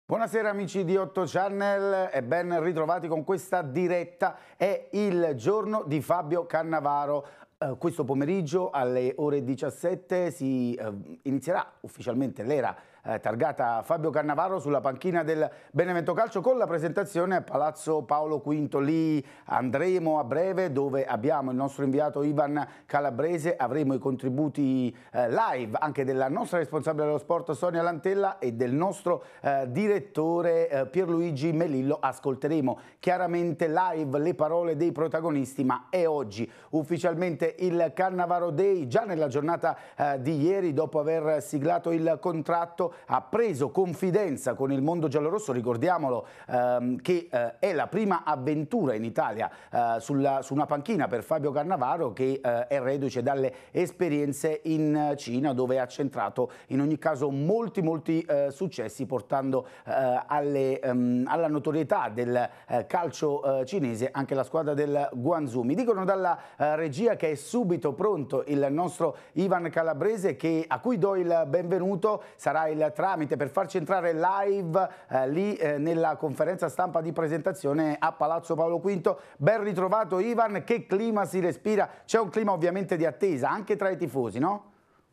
Buonasera amici di 8 Channel e ben ritrovati con questa diretta. È il giorno di Fabio Cannavaro. Questo pomeriggio alle ore 17 si inizierà ufficialmente l'era targata Fabio Cannavaro sulla panchina del Benevento Calcio con la presentazione a Palazzo Paolo V. Lì andremo a breve, dove abbiamo il nostro inviato Ivan Calabrese, avremo i contributi live anche della nostra responsabile dello sport Sonia Lantella e del nostro direttore Pierluigi Melillo. Ascolteremo chiaramente live le parole dei protagonisti, ma è oggi ufficialmente il Cannavaro Day. Già nella giornata di ieri, dopo aver siglato il contratto, ha preso confidenza con il mondo giallorosso. Ricordiamolo che è la prima avventura in Italia su una panchina per Fabio Cannavaro, che è reduce dalle esperienze in Cina, dove ha centrato in ogni caso molti successi, portando alla notorietà del calcio cinese anche la squadra del Guangzhou. Mi dicono dalla regia che è subito pronto il nostro Ivan Calabrese, a cui do il benvenuto. Sarà il tramite per farci entrare live lì nella conferenza stampa di presentazione a Palazzo Paolo V. Ben ritrovato Ivan, che clima si respira? C'è un clima ovviamente di attesa anche tra i tifosi, no?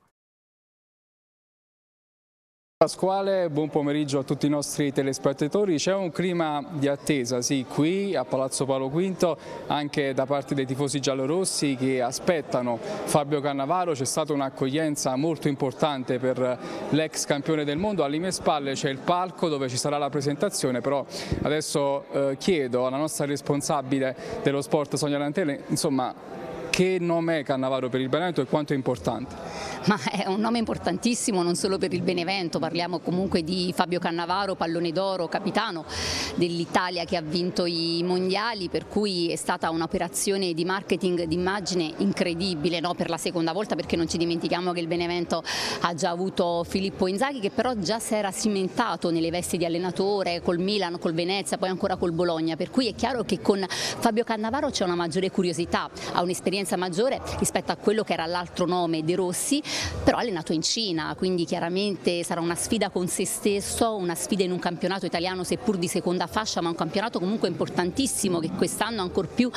Pasquale, buon pomeriggio a tutti i nostri telespettatori. C'è un clima di attesa, sì, qui a Palazzo Paolo V, anche da parte dei tifosi giallorossi che aspettano Fabio Cannavaro. C'è stata un'accoglienza molto importante per l'ex campione del mondo. Alle mie spalle c'è il palco dove ci sarà la presentazione, però adesso chiedo alla nostra responsabile dello sport Sonia Lantella, insomma, che nome è Cannavaro per il Benevento e quanto è importante? Ma è un nome importantissimo non solo per il Benevento, parliamo comunque di Fabio Cannavaro, pallone d'oro, capitano dell'Italia che ha vinto i mondiali, per cui è stata un'operazione di marketing d'immagine incredibile, no? Per la seconda volta, perché non ci dimentichiamo che il Benevento ha già avuto Filippo Inzaghi, che però già si era cimentato nelle vesti di allenatore col Milan, col Venezia, poi ancora col Bologna, per cui è chiaro che con Fabio Cannavaro c'è una maggiore curiosità, ha un'esperienza maggiore rispetto a quello che era l'altro nome, De Rossi, però allenato in Cina, quindi chiaramente sarà una sfida con se stesso, una sfida in un campionato italiano seppur di seconda fascia, ma un campionato comunque importantissimo che quest'anno ancor più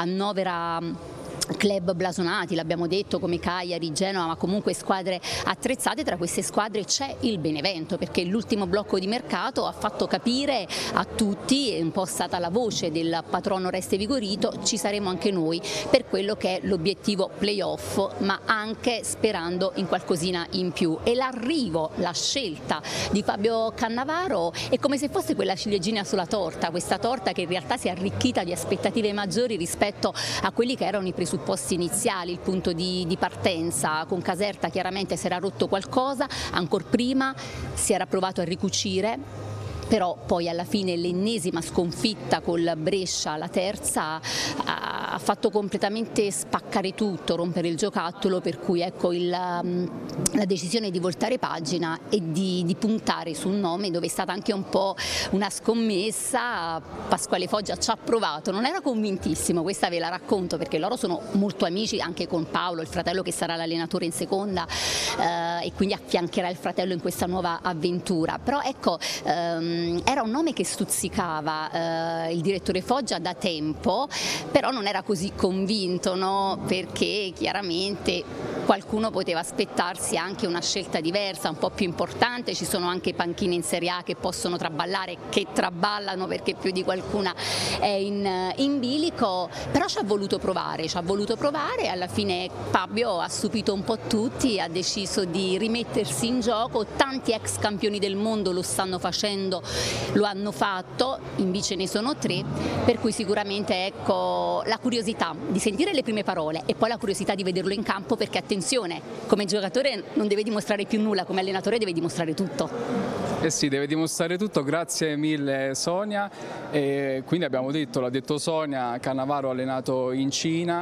annovera club blasonati, l'abbiamo detto, come Cagliari, Genova, ma comunque squadre attrezzate. Tra queste squadre c'è il Benevento, perché l'ultimo blocco di mercato ha fatto capire a tutti, è un po' stata la voce del patrono Oreste Vigorito, ci saremo anche noi per quello che è l'obiettivo playoff, ma anche sperando in qualcosina in più. E l'arrivo, la scelta di Fabio Cannavaro è come se fosse quella ciliegina sulla torta, questa torta che in realtà si è arricchita di aspettative maggiori rispetto a quelli che erano i presupposti iniziali, il punto di partenza. Con Caserta chiaramente si era rotto qualcosa, ancor prima si era provato a ricucire, però poi alla fine l'ennesima sconfitta col Brescia, la terza, ha fatto completamente spaccare tutto, rompere il giocattolo, per cui ecco la decisione di voltare pagina e di puntare su un nome dove è stata anche un po' una scommessa. Pasquale Foggia ci ha provato, non era convintissimo, questa ve la racconto perché loro sono molto amici anche con Paolo, il fratello che sarà l'allenatore in seconda e quindi affiancherà il fratello in questa nuova avventura, però ecco era un nome che stuzzicava il direttore Foggia da tempo, però non era così convinto, no? Perché chiaramente qualcuno poteva aspettarsi anche una scelta diversa, un po' più importante. Ci sono anche panchine in Serie A che possono traballare, che traballano perché più di qualcuna è in bilico, però ci ha voluto provare, alla fine Fabio ha stupito un po' tutti, ha deciso di rimettersi in gioco, tanti ex campioni del mondo lo stanno facendo, lo hanno fatto, invece ne sono 3, per cui sicuramente ecco la curiosità di sentire le prime parole e poi la curiosità di vederlo in campo, perché attenzione, come giocatore non deve dimostrare più nulla, come allenatore deve dimostrare tutto. Eh sì, deve dimostrare tutto, grazie mille Sonia. E quindi abbiamo detto, l'ha detto Sonia, Cannavaro allenato in Cina.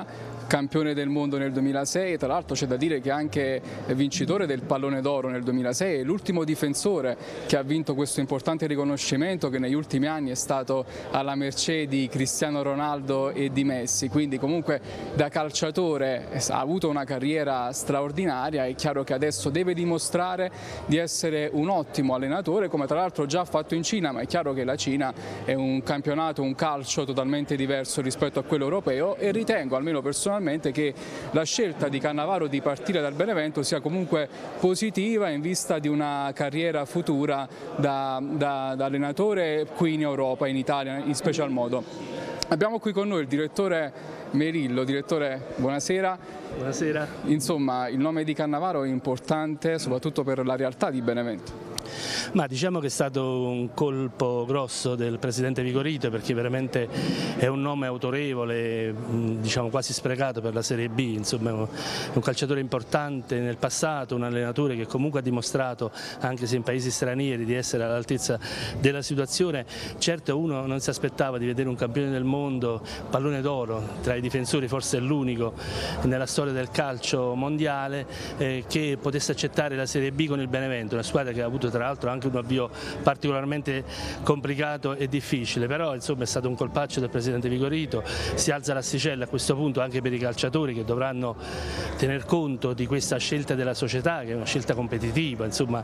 campione del mondo nel 2006, tra l'altro c'è da dire che anche vincitore del pallone d'oro nel 2006, è l'ultimo difensore che ha vinto questo importante riconoscimento, che negli ultimi anni è stato alla mercé di Cristiano Ronaldo e di Messi, quindi comunque da calciatore ha avuto una carriera straordinaria. È chiaro che adesso deve dimostrare di essere un ottimo allenatore, come tra l'altro già ha fatto in Cina, ma è chiaro che la Cina è un campionato, un calcio totalmente diverso rispetto a quello europeo, e ritengo, almeno personalmente, che la scelta di Cannavaro di partire dal Benevento sia comunque positiva in vista di una carriera futura da allenatore qui in Europa, in Italia in special modo. Abbiamo qui con noi il direttore Merillo. Direttore, buonasera. Buonasera. Insomma, il nome di Cannavaro è importante soprattutto per la realtà di Benevento. Ma diciamo che è stato un colpo grosso del presidente Vigorito, perché veramente è un nome autorevole, diciamo quasi sprecato per la Serie B, insomma è un calciatore importante nel passato, un allenatore che comunque ha dimostrato, anche se in paesi stranieri, di essere all'altezza della situazione. Certo, uno non si aspettava di vedere un campione del mondo, pallone d'oro, tra i difensori forse è l'unico nella storia del calcio mondiale che potesse accettare la Serie B con il Benevento, una squadra che ha avuto tra l'altro anche un avvio particolarmente complicato e difficile, però insomma è stato un colpaccio del presidente Vigorito. Si alza l'asticella a questo punto anche per i calciatori, che dovranno tener conto di questa scelta della società, che è una scelta competitiva, insomma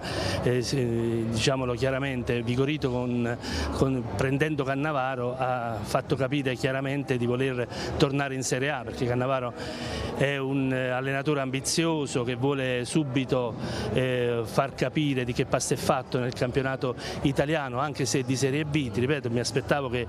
diciamolo chiaramente, Vigorito prendendo Cannavaro ha fatto capire chiaramente di voler tornare in Serie A, perché Cannavaro è un allenatore ambizioso che vuole subito far capire di che pasta è fatto nel campionato italiano, anche se di Serie B. Ti ripeto, mi aspettavo che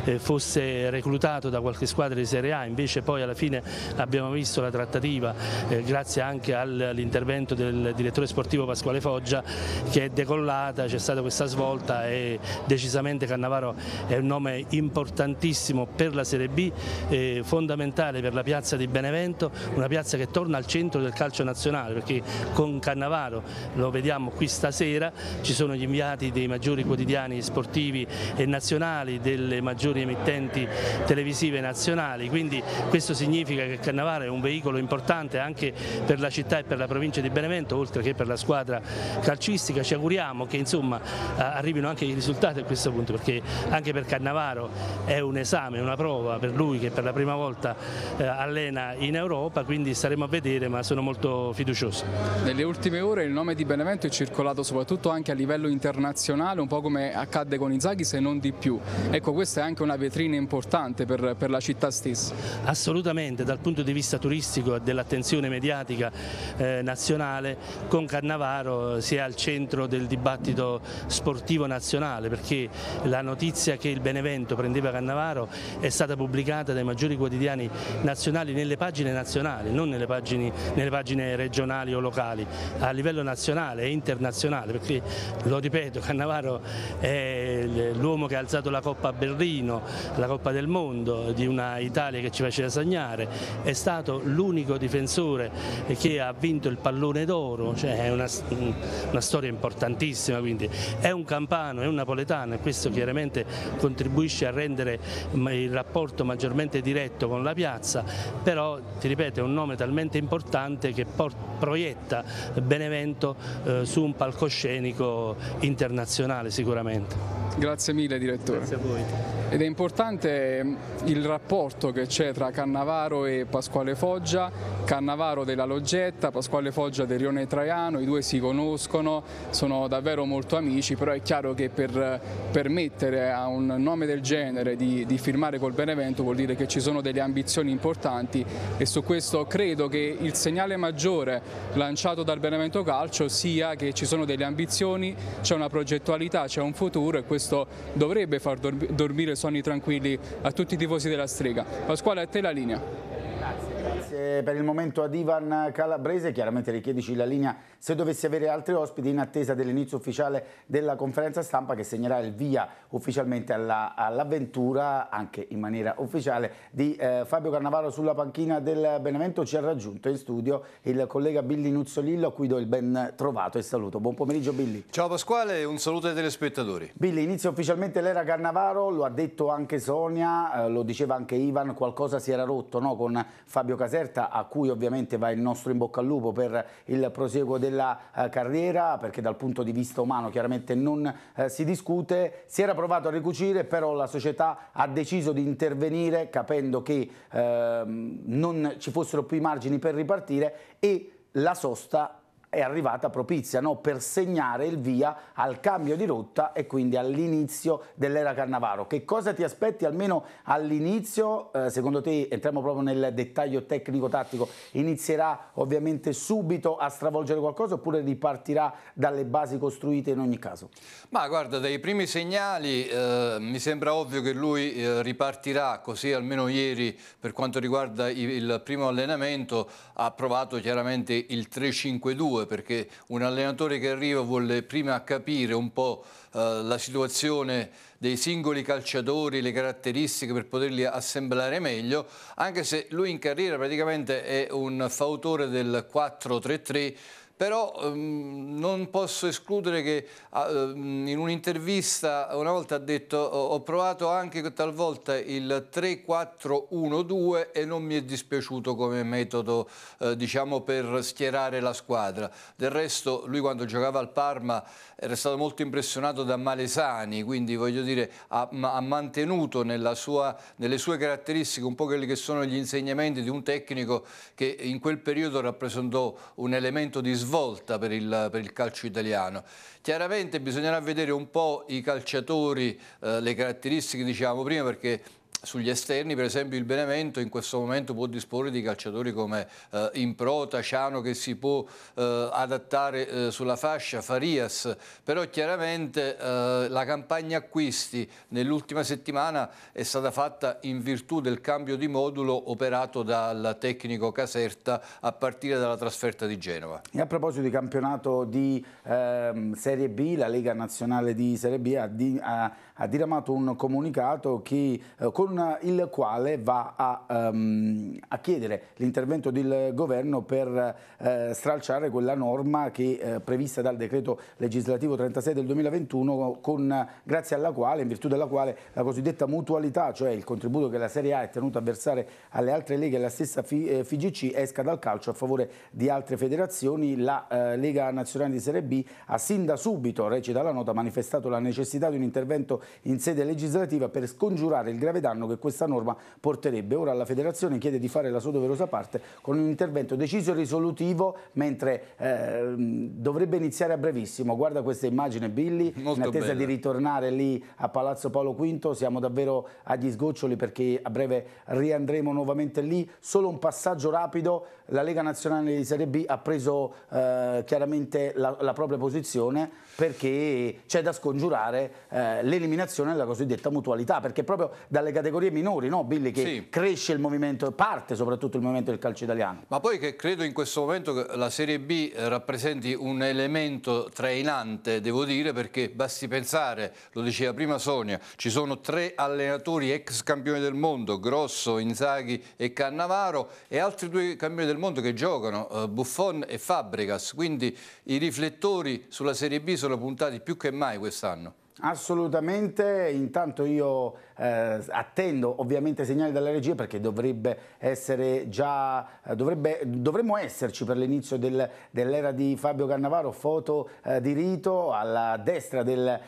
fosse reclutato da qualche squadra di Serie A, invece poi alla fine abbiamo visto la trattativa, grazie anche all'intervento del direttore sportivo Pasquale Foggia, che è decollata, c'è stata questa svolta e decisamente Cannavaro è un nome importantissimo per la Serie B, fondamentale per la piazza di Benevento, una piazza che torna al centro del calcio nazionale, perché con Cannavaro, lo vediamo qui stasera, ci sono gli inviati dei maggiori quotidiani sportivi e nazionali, delle maggiori emittenti televisive nazionali, quindi questo significa che Cannavaro è un veicolo importante anche per la città e per la provincia di Benevento, oltre che per la squadra calcistica. Ci auguriamo che insomma arrivino anche i risultati a questo punto, perché anche per Cannavaro è un esame, una prova per lui che per la prima volta allena in Europa, quindi staremo a vedere, ma sono molto fiducioso. Nelle ultime ore il nome di Benevento è circolato soprattutto anche a livello internazionale, un po' come accadde con Inzaghi, se non di più. Ecco, questa è anche una vetrina importante per la città stessa. Assolutamente, dal punto di vista turistico e dell'attenzione mediatica nazionale, con Cannavaro si è al centro del dibattito sportivo nazionale, perché la notizia che il Benevento prendeva Cannavaro è stata pubblicata dai maggiori quotidiani nazionali nelle pagine nazionali, non nelle pagine regionali o locali, a livello nazionale e internazionale, perché, lo ripeto, Cannavaro è l'uomo che ha alzato la Coppa a Berlino, la Coppa del Mondo, di una Italia che ci faceva sognare, è stato l'unico difensore che ha vinto il pallone d'oro, cioè è una storia importantissima, quindi è un campano, è un napoletano, e questo chiaramente contribuisce a rendere il rapporto maggiormente diretto con la piazza, però ti ripeto è un nome talmente importante che proietta Benevento su un palcoscenico internazionale sicuramente. Grazie mille direttore. Grazie a voi. Ed è importante il rapporto che c'è tra Cannavaro e Pasquale Foggia, Cannavaro della Loggetta, Pasquale Foggia del Rione Traiano, i due si conoscono, sono davvero molto amici, però è chiaro che per permettere a un nome del genere di firmare col Benevento vuol dire che ci sono delle ambizioni importanti, e su questo credo che il segnale maggiore lanciato dal Benevento Calcio sia che ci sono delle ambizioni, c'è una progettualità, c'è un futuro, e questo dovrebbe far dormire sonni tranquilli a tutti i tifosi della Strega. Pasquale, a te la linea. Grazie per il momento ad Ivan Calabrese, chiaramente richiedici la linea se dovessi avere altri ospiti, in attesa dell'inizio ufficiale della conferenza stampa che segnerà il via ufficialmente all'avventura, anche in maniera ufficiale, di Fabio Cannavaro sulla panchina del Benevento. Ci ha raggiunto in studio il collega Billy Nuzzolillo, a cui do il ben trovato e saluto. Buon pomeriggio Billy. Ciao Pasquale e un saluto ai telespettatori. Billy, inizia ufficialmente l'era Cannavaro, lo ha detto anche Sonia, lo diceva anche Ivan, qualcosa si era rotto, no? Con Fabio Caselli, Caserta, a cui ovviamente va il nostro in bocca al lupo per il proseguo della carriera, perché dal punto di vista umano chiaramente non si discute. Si era provato a ricucire, però la società ha deciso di intervenire capendo che non ci fossero più i margini per ripartire, e la sosta è arrivata propizia, no? Per segnare il via al cambio di rotta e quindi all'inizio dell'era Cannavaro. Che cosa ti aspetti almeno all'inizio? Secondo te, entriamo proprio nel dettaglio tecnico-tattico, inizierà ovviamente subito a stravolgere qualcosa oppure ripartirà dalle basi costruite in ogni caso? Ma guarda, dai primi segnali mi sembra ovvio che lui ripartirà, così almeno ieri per quanto riguarda il primo allenamento ha provato chiaramente il 3-5-2, perché un allenatore che arriva vuole prima capire un po' la situazione dei singoli calciatori, le caratteristiche per poterli assemblare meglio, anche se lui in carriera praticamente è un fautore del 4-3-3. Però non posso escludere che in un'intervista una volta ha detto ho provato anche talvolta il 3-4-1-2 e non mi è dispiaciuto come metodo diciamo per schierare la squadra. Del resto lui quando giocava al Parma era stato molto impressionato da Malesani, quindi voglio dire ha mantenuto nelle sue caratteristiche un po' quelli che sono gli insegnamenti di un tecnico che in quel periodo rappresentò un elemento di svolta per il calcio italiano. Chiaramente bisognerà vedere un po' i calciatori, le caratteristiche diciamo prima, perché sugli esterni per esempio il Benevento in questo momento può disporre di calciatori come Improta, Ciano che si può adattare sulla fascia, Farias, però chiaramente la campagna acquisti nell'ultima settimana è stata fatta in virtù del cambio di modulo operato dal tecnico Caserta a partire dalla trasferta di Genova. E a proposito di campionato di Serie B, la Lega Nazionale di Serie B ha diramato un comunicato con il quale va a chiedere l'intervento del governo per stralciare quella norma che prevista dal decreto legislativo 36 del 2021, grazie alla quale, in virtù della quale la cosiddetta mutualità, cioè il contributo che la Serie A è tenuta a versare alle altre leghe e alla stessa FIGC, esca dal calcio a favore di altre federazioni. La Lega Nazionale di Serie B ha sin da subito, recita la nota, manifestato la necessità di un intervento in sede legislativa per scongiurare il grave danno che questa norma porterebbe. Ora la federazione chiede di fare la sua doverosa parte con un intervento deciso e risolutivo, mentre dovrebbe iniziare a brevissimo. Guarda questa immagine, Billy, molto in attesa bella di ritornare lì a Palazzo Paolo V. Siamo davvero agli sgoccioli perché a breve riandremo nuovamente lì. Solo un passaggio rapido: la Lega Nazionale di Serie B ha preso chiaramente la propria posizione, perché c'è da scongiurare l'eliminazione della cosiddetta mutualità, perché proprio dalle categorie minori, no, Billy, che sì, cresce il movimento, parte soprattutto il movimento del calcio italiano. Ma poi che credo in questo momento che la Serie B rappresenti un elemento trainante, devo dire, perché basti pensare, lo diceva prima Sonia, ci sono 3 allenatori ex campioni del mondo, Grosso, Inzaghi e Cannavaro, e altri 2 campioni del mondo che giocano, Buffon e Fabregas, quindi i riflettori sulla Serie B sono puntati più che mai quest'anno. Assolutamente, intanto io attendo ovviamente segnali dalla regia, perché dovrebbe essere già, dovremmo esserci per l'inizio dell'era di Fabio Cannavaro. Foto di rito alla destra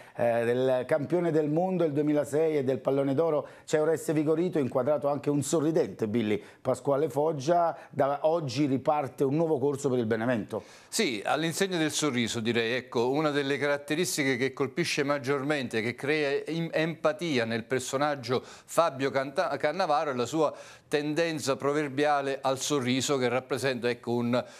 del campione del mondo del 2006 e del pallone d'oro, c'è Oreste Vigorito, inquadrato anche un sorridente Billy Pasquale Foggia. Da oggi riparte un nuovo corso per il Benevento. Sì, all'insegna del sorriso direi, ecco, una delle caratteristiche che colpisce maggiormente, che crea empatia nel personaggio Fabio Cannavaro, è la sua tendenza proverbiale al sorriso, che rappresenta, ecco,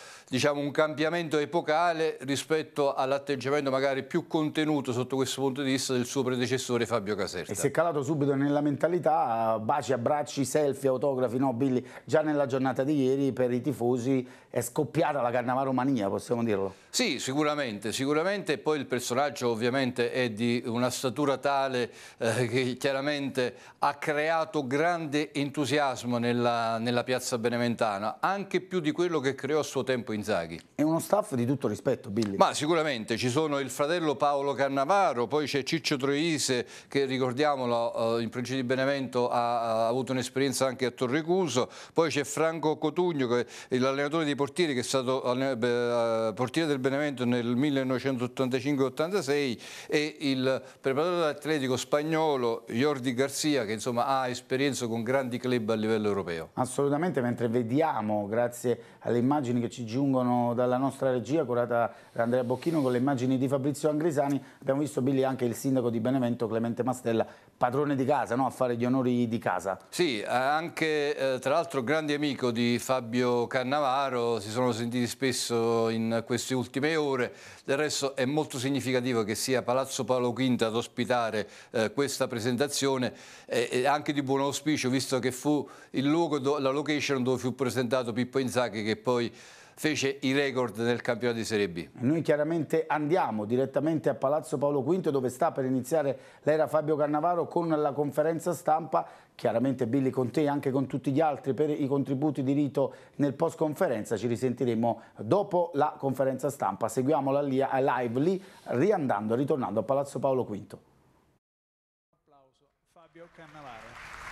un cambiamento epocale rispetto all'atteggiamento magari più contenuto sotto questo punto di vista del suo predecessore Fabio Caserta. E si è calato subito nella mentalità, baci, abbracci, selfie, autografi, no Billy? Già nella giornata di ieri per i tifosi è scoppiata la Cannavaro mania, possiamo dirlo? Sì, sicuramente, e poi il personaggio ovviamente è di una statura tale che chiaramente ha creato grande entusiasmo nella piazza beneventana, anche più di quello che creò a suo tempo Inzaghi. È uno staff di tutto rispetto, Billy. Ma sicuramente ci sono il fratello Paolo Cannavaro, poi c'è Ciccio Troisi che, ricordiamolo, in provincia di Benevento ha avuto un'esperienza anche a Torrecuso, poi c'è Franco Cotugno, che è l'allenatore dei portieri, che è stato portiere del Benevento nel 1985-86, e il preparatore atletico spagnolo Jordi Garcia, che insomma ha esperienza con grandi club a livello europeo. Assolutamente, mentre vediamo, grazie alle immagini che ci giungono dalla nostra regia curata da Andrea Bocchino, con le immagini di Fabrizio Angrisani, abbiamo visto, Billy, anche il sindaco di Benevento Clemente Mastella, padrone di casa, no? A fare gli onori di casa. Sì, anche tra l'altro grande amico di Fabio Cannavaro, si sono sentiti spesso in queste ultime ore. Del resto è molto significativo che sia Palazzo Paolo V ad ospitare questa presentazione, anche di buon auspicio, visto che fu il luogo, la location dove fu presentato Pippo Inzaghi, che poi fece i record nel campionato di Serie B. Noi chiaramente andiamo direttamente a Palazzo Paolo V, dove sta per iniziare l'era Fabio Cannavaro con la conferenza stampa. Chiaramente, Billy, con te e anche con tutti gli altri per i contributi di rito nel post conferenza. Ci risentiremo dopo la conferenza stampa. Seguiamola lì, live lì, ritornando a Palazzo Paolo V. Applauso. Fabio Cannavaro.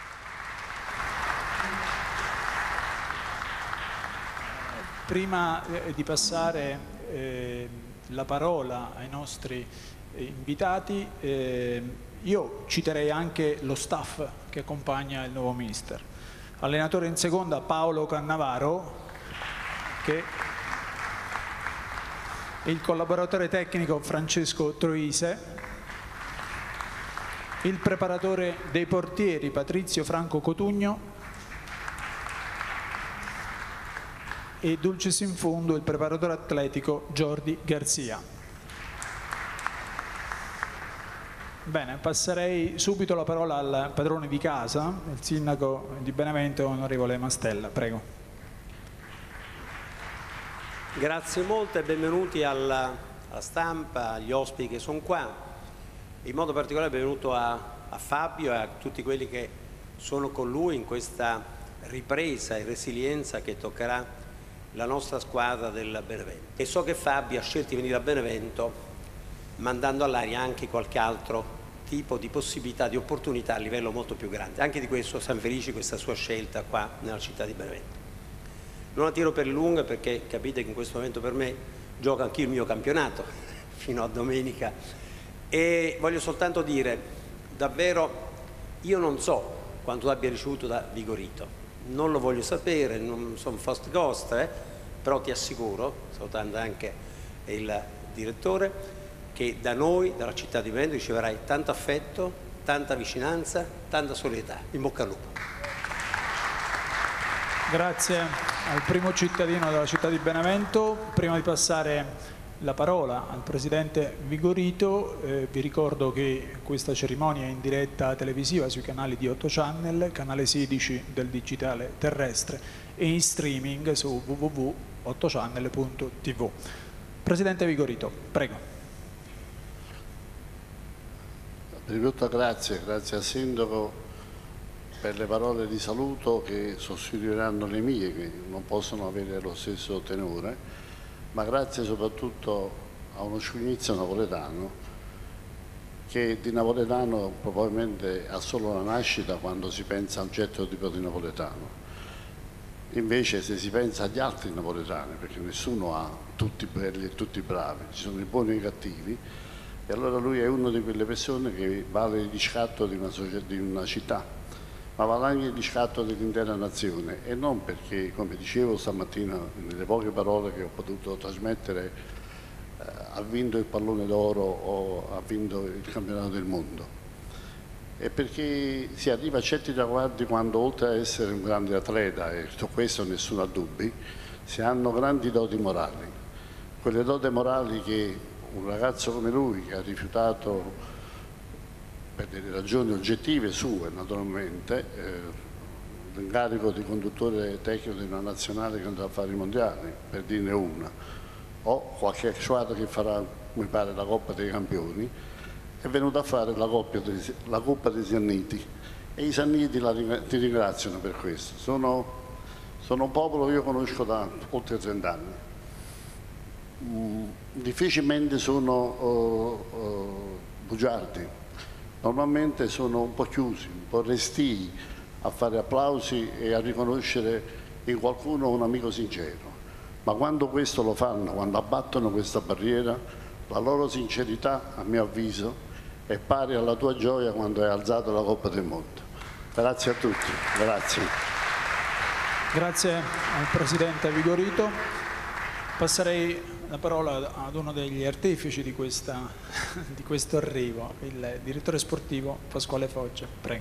Prima di passare la parola ai nostri invitati, io citerei anche lo staff che accompagna il nuovo mister. Allenatore in seconda Paolo Cannavaro, che è il collaboratore tecnico Francesco Troise, il preparatore dei portieri Patrizio Franco Cotugno e dulcis in fundo il preparatore atletico Jordi Garcia. Bene, passerei subito la parola al padrone di casa, il sindaco di Benevento, onorevole Mastella. Prego. Grazie molte e benvenuti alla stampa, agli ospiti che sono qua. In modo particolare benvenuto a Fabio e a tutti quelli che sono con lui in questa ripresa e resilienza che toccherà la nostra squadra del Benevento. E so che Fabio ha scelto di venire a Benevento mandando all'aria anche qualche altro tipo di possibilità, di opportunità a livello molto più grande. Anche di questo siamo felici, questa sua scelta qua nella città di Benevento. Non la tiro per lunga perché capite che in questo momento per me gioca anch'io il mio campionato fino a domenica, e voglio soltanto dire davvero, io non so quanto abbia ricevuto da Vigorito, non lo voglio sapere, non sono first ghost, però ti assicuro, salutando anche il direttore, che da noi, dalla città di Benevento, riceverai tanto affetto, tanta vicinanza, tanta solidarietà. In bocca al lupo. Grazie al primo cittadino della città di Benevento. Prima di passare la parola al presidente Vigorito, vi ricordo che questa cerimonia è in diretta televisiva sui canali di 8 Channel, canale 16 del digitale terrestre, e in streaming su www.8channel.tv. Presidente Vigorito, prego. Prima di tutto grazie al Sindaco per le parole di saluto che sostituiranno le mie, che non possono avere lo stesso tenore, ma grazie soprattutto a uno sciugnizio napoletano che di napoletano probabilmente ha solo la nascita quando si pensa a un certo tipo di napoletano. Invece se si pensa agli altri napoletani, perché nessuno ha tutti belli e tutti bravi, ci sono i buoni e i cattivi, e allora lui è una di quelle persone che vale il riscatto di una città, ma vale anche il riscatto dell'intera nazione, e non perché, come dicevo stamattina nelle poche parole che ho potuto trasmettere, ha vinto il pallone d'oro o ha vinto il campionato del mondo, è perché si arriva a certi traguardi quando, oltre a essere un grande atleta, e su questo nessuno ha dubbi, si hanno grandi doti morali, quelle doti morali che un ragazzo come lui, che ha rifiutato per delle ragioni oggettive sue naturalmente l'incarico di conduttore tecnico di una nazionale che andrà a fare i mondiali, per dirne una, o qualche squadra che farà, mi pare, la Coppa dei Campioni, è venuto a fare la Coppa dei Sanniti, e i Sanniti ti ringraziano per questo. Sono un popolo che io conosco da oltre 30 anni difficilmente sono bugiardi, normalmente sono un po' chiusi, un po' restii a fare applausi e a riconoscere in qualcuno un amico sincero. Ma quando questo lo fanno, quando abbattono questa barriera, la loro sincerità, a mio avviso, è pari alla tua gioia quando hai alzato la Coppa del Mondo. Grazie a tutti. Grazie. Grazie al Presidente Vigorito. Passerei la parola ad uno degli artefici di questo arrivo, il direttore sportivo Pasquale Foggia. Prego.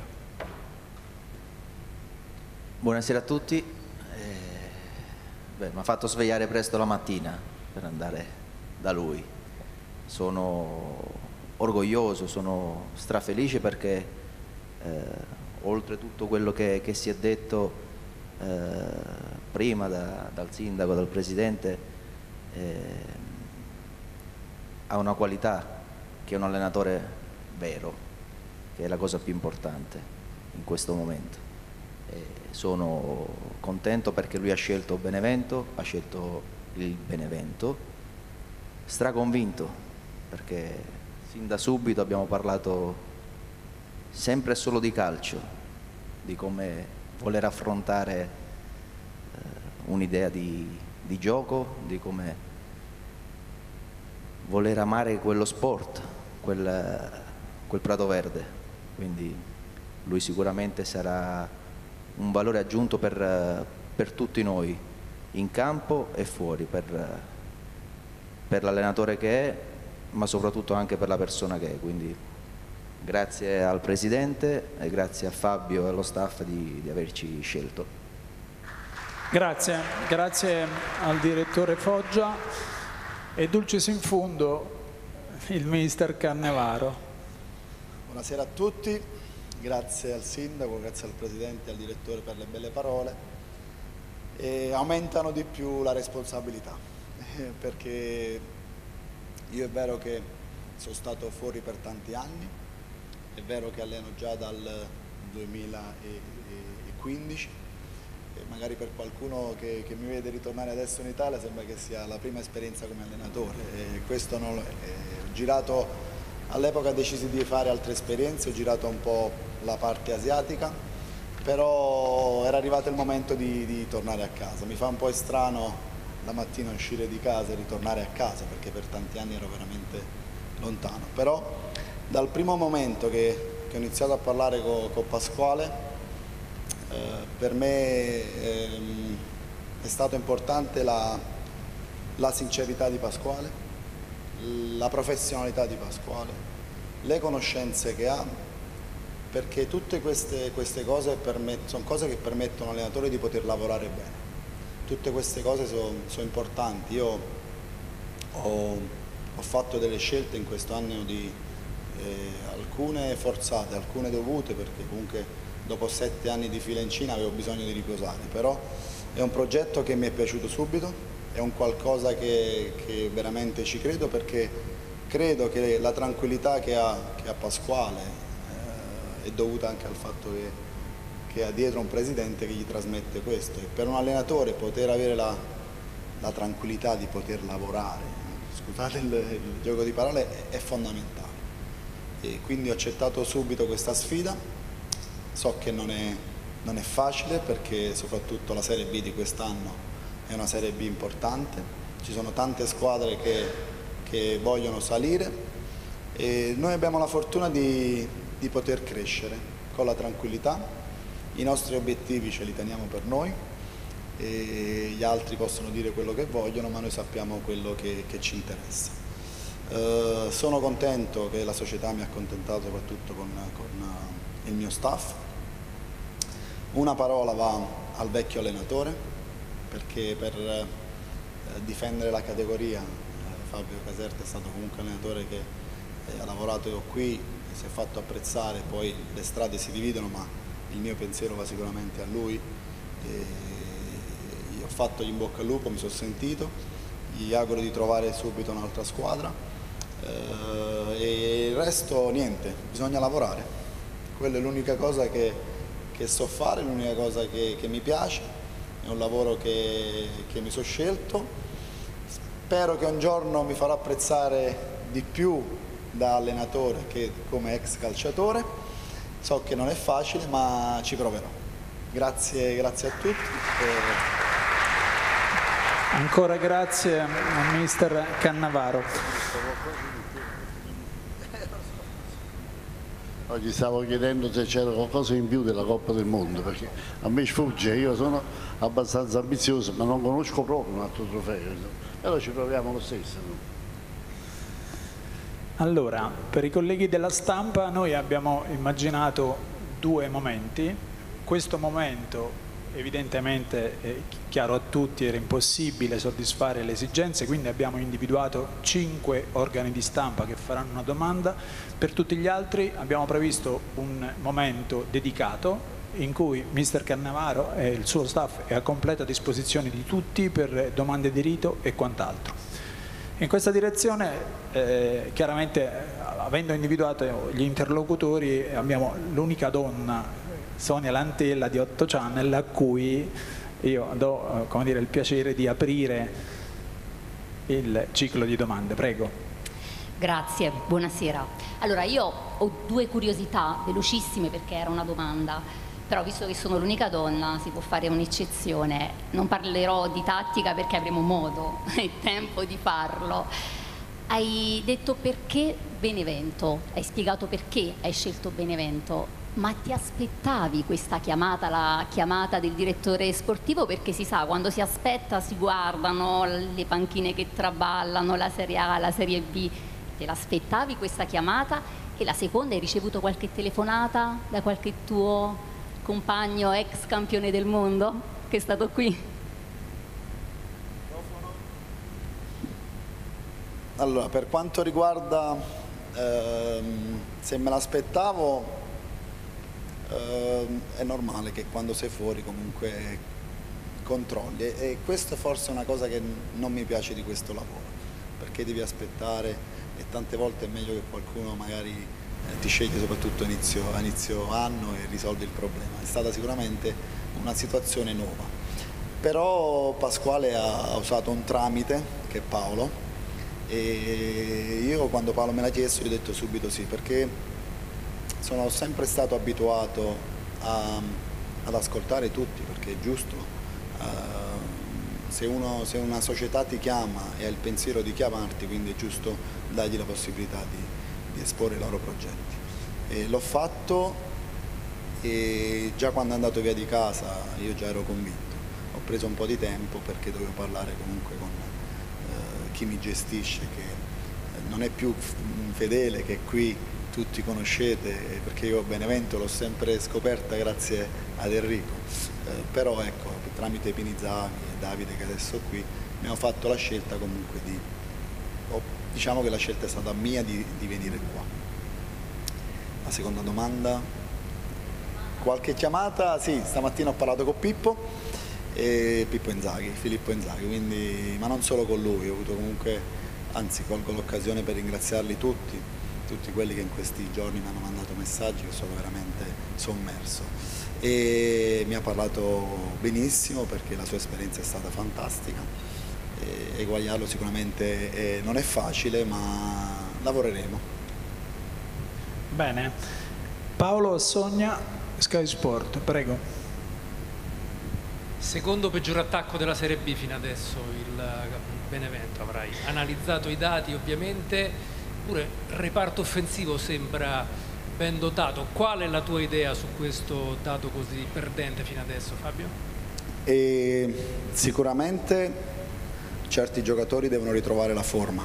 Buonasera a tutti. Mi ha fatto svegliare presto la mattina per andare da lui. Sono orgoglioso, sono strafelice perché oltre tutto quello che si è detto prima dal sindaco, dal presidente, ha una qualità che è un allenatore vero, che è la cosa più importante in questo momento. Sono contento perché lui ha scelto Benevento, ha scelto il Benevento, straconvinto perché sin da subito abbiamo parlato sempre e solo di calcio, di come voler affrontare un'idea di gioco, di come voler amare quello sport, quel prato verde. Quindi lui sicuramente sarà un valore aggiunto per tutti noi, in campo e fuori, per l'allenatore che è, ma soprattutto anche per la persona che è. Quindi grazie al Presidente e grazie a Fabio e allo staff di averci scelto. Grazie, grazie al direttore Foggia e dulcis in fundo il mister Cannavaro. Buonasera a tutti. Grazie al sindaco, grazie al presidente e al direttore per le belle parole, e aumentano di più la responsabilità perché io è vero che sono stato fuori per tanti anni, è vero che alleno già dal 2015 e magari per qualcuno che mi vede ritornare adesso in Italia sembra che sia la prima esperienza come allenatore, e questo non ho girato. All'epoca decisi di fare altre esperienze, ho girato un po' la parte asiatica, però era arrivato il momento di tornare a casa. Mi fa un po' strano la mattina uscire di casa e ritornare a casa, perché per tanti anni ero veramente lontano. Però dal primo momento che ho iniziato a parlare con Pasquale, per me è stato importante la sincerità di Pasquale, la professionalità di Pasquale, le conoscenze che ha, perché tutte queste cose sono cose che permettono all'allenatore di poter lavorare bene. Tutte queste cose sono importanti. Io ho fatto delle scelte in questo anno, alcune forzate, alcune dovute, perché comunque dopo 7 anni di fila in Cina avevo bisogno di riposare, però è un progetto che mi è piaciuto subito. È un qualcosa che veramente ci credo, perché credo che la tranquillità che ha Pasquale è dovuta anche al fatto che ha dietro un presidente che gli trasmette questo, e per un allenatore poter avere la tranquillità di poter lavorare, scusate il gioco di parole, è fondamentale. E quindi ho accettato subito questa sfida. So che non è facile, perché soprattutto la Serie B di quest'anno è una Serie B importante, ci sono tante squadre che vogliono salire e noi abbiamo la fortuna di poter crescere con la tranquillità. I nostri obiettivi ce li teniamo per noi e gli altri possono dire quello che vogliono, ma noi sappiamo quello che ci interessa. Sono contento che la società mi ha accontentato, soprattutto con il mio staff. Una parola va al vecchio allenatore, perché per difendere la categoria Fabio Caserta è stato comunque un allenatore che ha lavorato qui, si è fatto apprezzare, poi le strade si dividono, ma il mio pensiero va sicuramente a lui. Gli ho fatto gli in bocca al lupo, mi sono sentito, gli auguro di trovare subito un'altra squadra e il resto niente, bisogna lavorare. Quella è l'unica cosa che so fare, l'unica cosa che mi piace. È un lavoro che mi sono scelto, spero che un giorno mi farò apprezzare di più da allenatore che come ex calciatore. So che non è facile, ma ci proverò. Grazie a tutti. Ancora grazie a mister Cannavaro. Gli stavo chiedendo se c'era qualcosa in più della Coppa del Mondo, perché a me sfugge, io sono abbastanza ambizioso, ma non conosco proprio un altro trofeo, però ci proviamo lo stesso. Allora, per i colleghi della stampa noi abbiamo immaginato due momenti. Questo momento evidentemente è chiaro a tutti, era impossibile soddisfare le esigenze, quindi abbiamo individuato 5 organi di stampa che faranno una domanda. Per tutti gli altri abbiamo previsto un momento dedicato in cui mister Cannavaro e il suo staff è a completa disposizione di tutti per domande di rito e quant'altro. In questa direzione, chiaramente, avendo individuato gli interlocutori, abbiamo l'unica donna, Sonia Lantella di 8 Channel, a cui io do, come dire, il piacere di aprire il ciclo di domande. Prego. Grazie, buonasera. Allora, io ho due curiosità velocissime perché era una domanda, però visto che sono l'unica donna si può fare un'eccezione. Non parlerò di tattica perché avremo modo e tempo di farlo. Hai detto perché Benevento, hai spiegato perché hai scelto Benevento, ma ti aspettavi questa chiamata, la chiamata del direttore sportivo? Perché si sa, quando si aspetta si guardano le panchine che traballano, la Serie A, la Serie B. Te l'aspettavi questa chiamata? E la seconda, hai ricevuto qualche telefonata da qualche tuo compagno ex campione del mondo che è stato qui? Allora, per quanto riguarda se me l'aspettavo, è normale che quando sei fuori comunque controlli, e questo forse è una cosa che non mi piace di questo lavoro, perché devi aspettare e tante volte è meglio che qualcuno magari ti sceglie soprattutto a inizio anno e risolvi il problema. È stata sicuramente una situazione nuova, però Pasquale ha usato un tramite che è Paolo, e io quando Paolo me l'ha chiesto gli ho detto subito sì, perché sono sempre stato abituato ad ascoltare tutti, perché è giusto. Se una società ti chiama e ha il pensiero di chiamarti, quindi è giusto dargli la possibilità di esporre i loro progetti. L'ho fatto, e già quando è andato via di casa io già ero convinto. Ho preso un po' di tempo perché dovevo parlare comunque con chi mi gestisce, che non è più Fedele, che qui tutti conoscete, perché io Benevento l'ho sempre scoperta grazie ad Enrico, però ecco, tramite Pinizzani e Davide che adesso è qui, abbiamo fatto la scelta comunque diciamo che la scelta è stata mia di venire qua. La seconda domanda, qualche chiamata? Sì, stamattina ho parlato con Filippo Inzaghi, quindi, ma non solo con lui, ho avuto comunque, anzi colgo l'occasione per ringraziarli tutti quelli che in questi giorni mi hanno mandato messaggi, che sono veramente sommerso, e mi ha parlato benissimo perché la sua esperienza è stata fantastica, e eguagliarlo sicuramente non è facile, ma lavoreremo. Bene, Paolo Sogna, Sky Sport, prego. Secondo peggior attacco della Serie B fino adesso il Benevento, avrai analizzato i dati ovviamente, pure il reparto offensivo sembra ben dotato. Qual è la tua idea su questo dato così perdente fino adesso, Fabio? Sicuramente certi giocatori devono ritrovare la forma.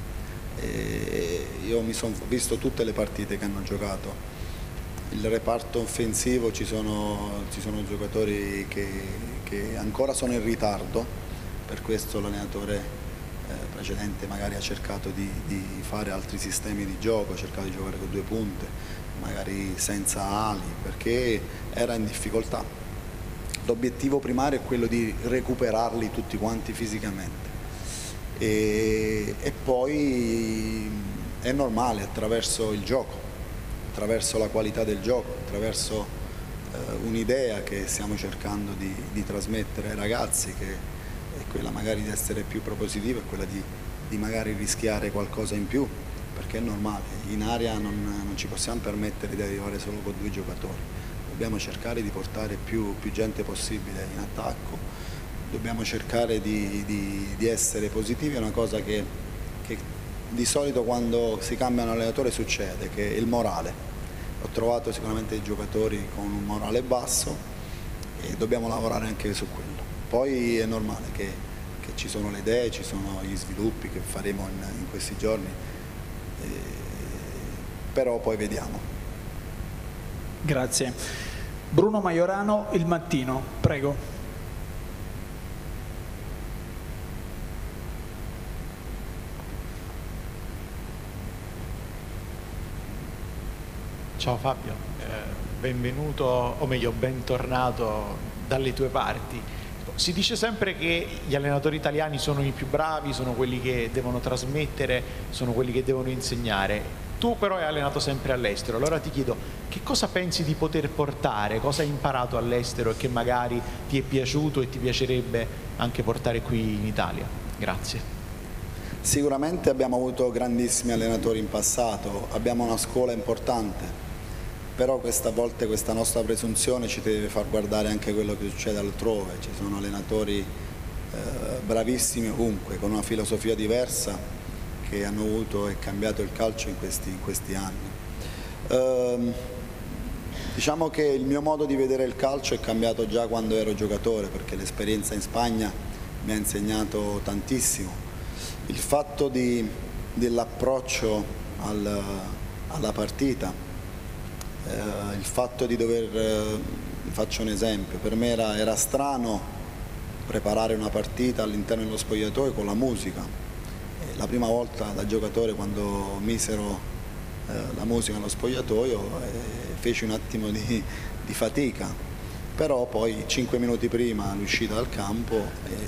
Io mi sono visto tutte le partite che hanno giocato. Il reparto offensivo ci sono giocatori che ancora sono in ritardo, per questo l'allenatore precedente magari ha cercato di fare altri sistemi di gioco, ha cercato di giocare con 2 punte, magari senza ali, perché era in difficoltà. L'obiettivo primario è quello di recuperarli tutti quanti fisicamente, e poi è normale, attraverso il gioco, attraverso la qualità del gioco, attraverso un'idea che stiamo cercando di trasmettere ai ragazzi, che è quella magari di essere più propositivo, è quella di magari rischiare qualcosa in più, perché è normale, in area non ci possiamo permettere di arrivare solo con 2 giocatori, dobbiamo cercare di portare più gente possibile in attacco, dobbiamo cercare di essere positivi, è una cosa che di solito quando si cambia un allenatore succede, che è il morale. Ho trovato sicuramente dei giocatori con un morale basso e dobbiamo lavorare anche su quello. Poi è normale che ci sono le idee, ci sono gli sviluppi che faremo in questi giorni, però poi vediamo. Grazie. Bruno Majorano, Il Mattino, prego. Ciao Fabio, benvenuto, o meglio bentornato dalle tue parti. Si dice sempre che gli allenatori italiani sono i più bravi, sono quelli che devono trasmettere, sono quelli che devono insegnare. Tu però hai allenato sempre all'estero, allora ti chiedo che cosa pensi di poter portare, cosa hai imparato all'estero e che magari ti è piaciuto e ti piacerebbe anche portare qui in Italia? Grazie. Sicuramente abbiamo avuto grandissimi allenatori in passato, abbiamo una scuola importante, però questa volta questa nostra presunzione ci deve far guardare anche quello che succede altrove. Ci sono allenatori bravissimi ovunque, con una filosofia diversa, che hanno avuto e cambiato il calcio in questi anni. Diciamo che il mio modo di vedere il calcio è cambiato già quando ero giocatore, perché l'esperienza in Spagna mi ha insegnato tantissimo. Il fatto dell'approccio alla partita, il fatto di faccio un esempio, per me era strano preparare una partita all'interno dello spogliatoio con la musica. La prima volta da giocatore, quando misero la musica nello spogliatoio, feci un attimo di fatica, però poi 5 minuti prima l'uscita dal campo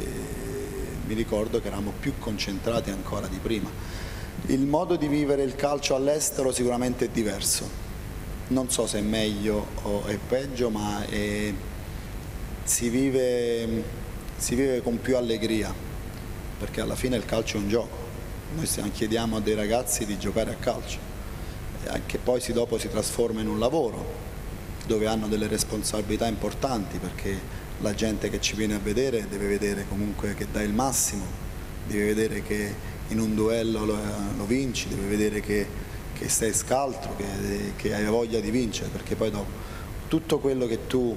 mi ricordo che eravamo più concentrati ancora di prima. Il modo di vivere il calcio all'estero sicuramente è diverso. Non so se è meglio o è peggio, ma si vive con più allegria, perché alla fine il calcio è un gioco. Noi chiediamo a dei ragazzi di giocare a calcio, che poi dopo si trasforma in un lavoro, dove hanno delle responsabilità importanti, perché la gente che ci viene a vedere deve vedere comunque che dai il massimo, deve vedere che in un duello lo vinci, deve vedere che sei scaltro, che hai voglia di vincere, perché poi dopo tutto quello che tu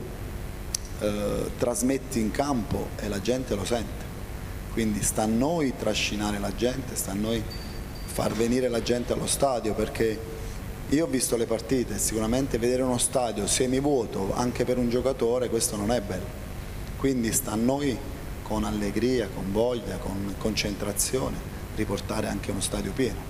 trasmetti in campo e la gente lo sente, quindi sta a noi trascinare la gente, sta a noi far venire la gente allo stadio, perché io ho visto le partite, sicuramente vedere uno stadio semivuoto anche per un giocatore, questo non è bello, quindi sta a noi con allegria, con voglia, con concentrazione riportare anche uno stadio pieno.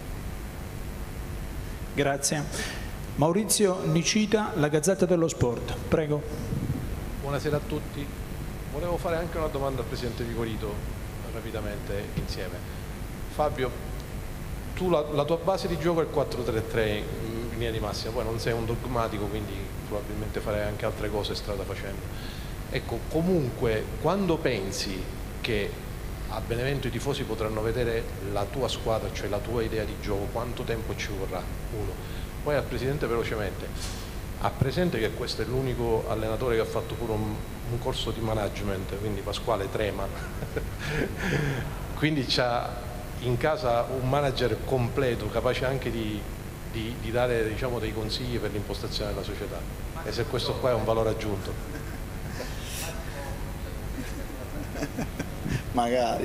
Grazie. Maurizio Nicita, La Gazzetta dello Sport, prego. Buonasera a tutti. Volevo fare anche una domanda al Presidente Vigorito, rapidamente insieme. Fabio, tu la tua base di gioco è il 4-3-3 in linea di massima, poi non sei un dogmatico, quindi probabilmente farai anche altre cose strada facendo. Ecco, comunque, quando pensi che a Benevento i tifosi potranno vedere la tua squadra, cioè la tua idea di gioco, quanto tempo ci vorrà? Uno. Poi al Presidente velocemente, ha presente che questo è l'unico allenatore che ha fatto pure un corso di management, quindi Pasquale trema, quindi c'ha in casa un manager completo, capace anche di dare, diciamo, dei consigli per l'impostazione della società, e se questo qua è un valore aggiunto. Magari.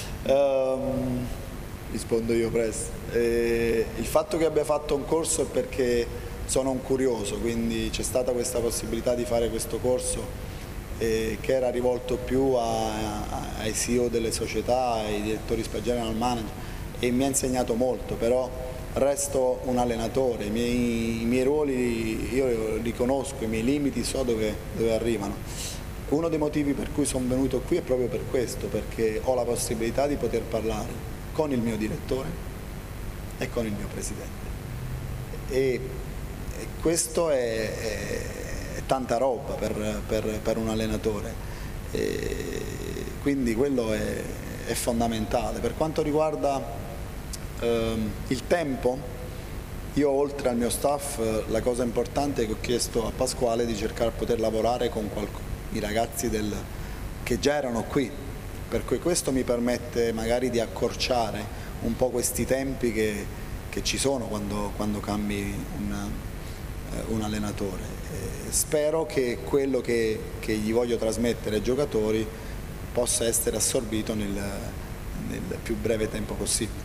Rispondo io presto. Il fatto che abbia fatto un corso è perché sono un curioso, quindi c'è stata questa possibilità di fare questo corso che era rivolto più ai CEO delle società, ai direttori general manager, e mi ha insegnato molto, però resto un allenatore, i miei ruoli io li conosco, i miei limiti so dove arrivano. Uno dei motivi per cui sono venuto qui è proprio per questo, perché ho la possibilità di poter parlare con il mio direttore e con il mio presidente. E questo è tanta roba per un allenatore. quindi quello è fondamentale. Per quanto riguarda il tempo, io oltre al mio staff la cosa importante è che ho chiesto a Pasquale di cercare di poter lavorare con i ragazzi che già erano qui, per cui questo mi permette magari di accorciare un po' questi tempi che ci sono quando cambi un allenatore. Spero che quello che gli voglio trasmettere ai giocatori possa essere assorbito nel più breve tempo possibile.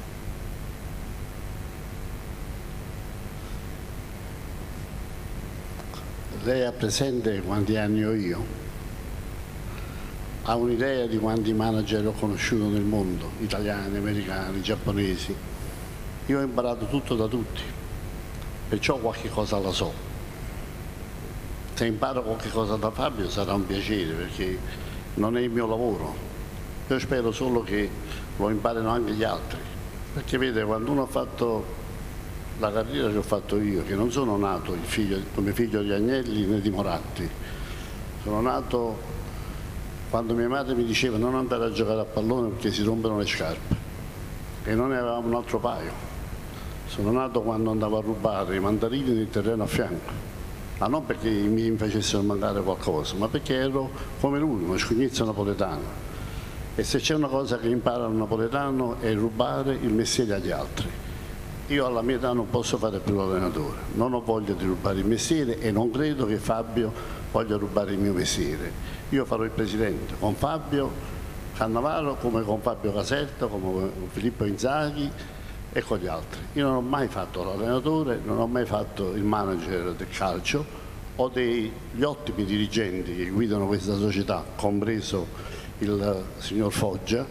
Lei ha presente quanti anni ho io? Ha un'idea di quanti manager ho conosciuto nel mondo, italiani, americani, giapponesi? Io ho imparato tutto da tutti, perciò qualche cosa la so. Se imparo qualche cosa da Fabio sarà un piacere, perché non è il mio lavoro. Io spero solo che lo imparino anche gli altri, perché vede, quando uno ha fatto la carriera che ho fatto io, che non sono nato come figlio di Agnelli né di Moratti, sono nato quando mia madre mi diceva non andare a giocare a pallone perché si rompono le scarpe, e non ne avevamo un altro paio. Sono nato quando andavo a rubare i mandarini nel terreno a fianco, ma non perché mi facessero mandare qualcosa, ma perché ero come lui, uno scugnizzo napoletano, e se c'è una cosa che impara un napoletano è rubare il mestiere agli altri. Io alla mia età non posso fare più l'allenatore, non ho voglia di rubare il mestiere e non credo che Fabio voglia rubare il mio mestiere. Io farò il presidente con Fabio Cannavaro, come con Fabio Caserta, come con Filippo Inzaghi e con gli altri. Io non ho mai fatto l'allenatore, non ho mai fatto il manager del calcio, ho degli ottimi dirigenti che guidano questa società, compreso il signor Foggia,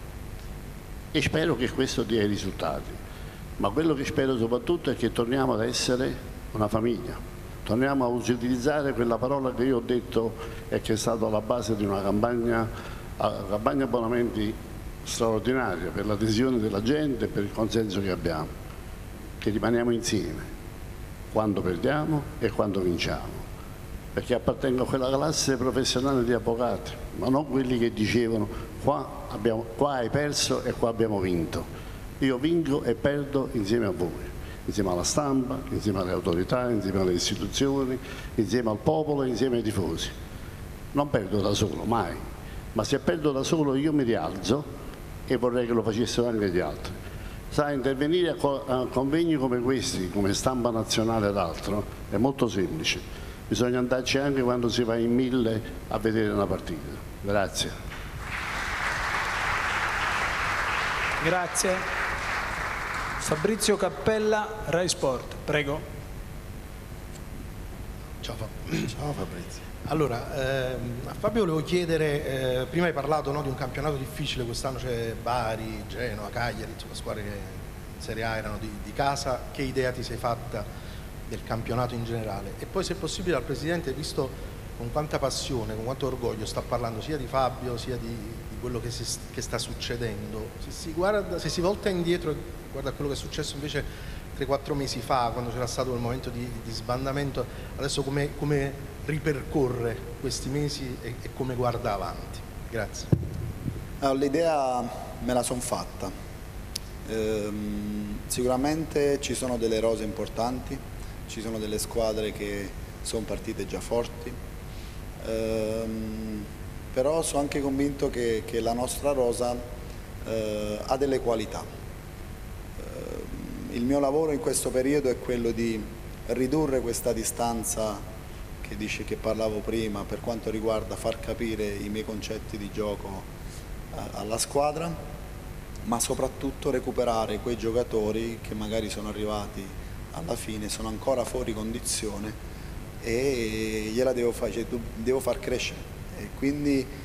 e spero che questo dia i risultati. Ma quello che spero soprattutto è che torniamo ad essere una famiglia, torniamo a utilizzare quella parola che io ho detto e che è stata la base di una campagna abbonamenti straordinaria per l'adesione della gente e per il consenso che abbiamo, che rimaniamo insieme quando perdiamo e quando vinciamo, perché appartengo a quella classe professionale di avvocati, ma non quelli che dicevano qua hai perso e qua abbiamo vinto. Io vinco e perdo insieme a voi, insieme alla stampa, insieme alle autorità, insieme alle istituzioni, insieme al popolo e insieme ai tifosi. Non perdo da solo, mai, ma se perdo da solo io mi rialzo e vorrei che lo facessero anche gli altri. Sa, intervenire a convegni come questi, come Stampa Nazionale ed altro, è molto semplice. Bisogna andarci anche quando si va in 1000 a vedere una partita. Grazie. Grazie. Fabrizio Cappella, Rai Sport, prego. Ciao Fabrizio. Allora, a Fabio volevo chiedere, prima hai parlato, no, di un campionato difficile, quest'anno c'è Bari, Genoa, Cagliari, insomma squadre che in Serie A erano di casa, che idea ti sei fatta del campionato in generale? E poi se possibile al Presidente, visto con quanta passione, con quanto orgoglio sta parlando sia di Fabio sia di quello che sta succedendo, se si volta indietro e guarda quello che è successo invece 3-4 mesi fa, quando c'era stato quel momento di sbandamento, adesso come ripercorre questi mesi e come guarda avanti? Grazie. Allora, l'idea me la son fatta. Sicuramente ci sono delle rose importanti, ci sono delle squadre che sono partite già forti, però sono anche convinto che la nostra rosa ha delle qualità. Il mio lavoro in questo periodo è quello di ridurre questa distanza che parlavo prima per quanto riguarda far capire i miei concetti di gioco alla squadra, ma soprattutto recuperare quei giocatori che magari sono arrivati alla fine, sono ancora fuori condizione e gliela devo far crescere. E quindi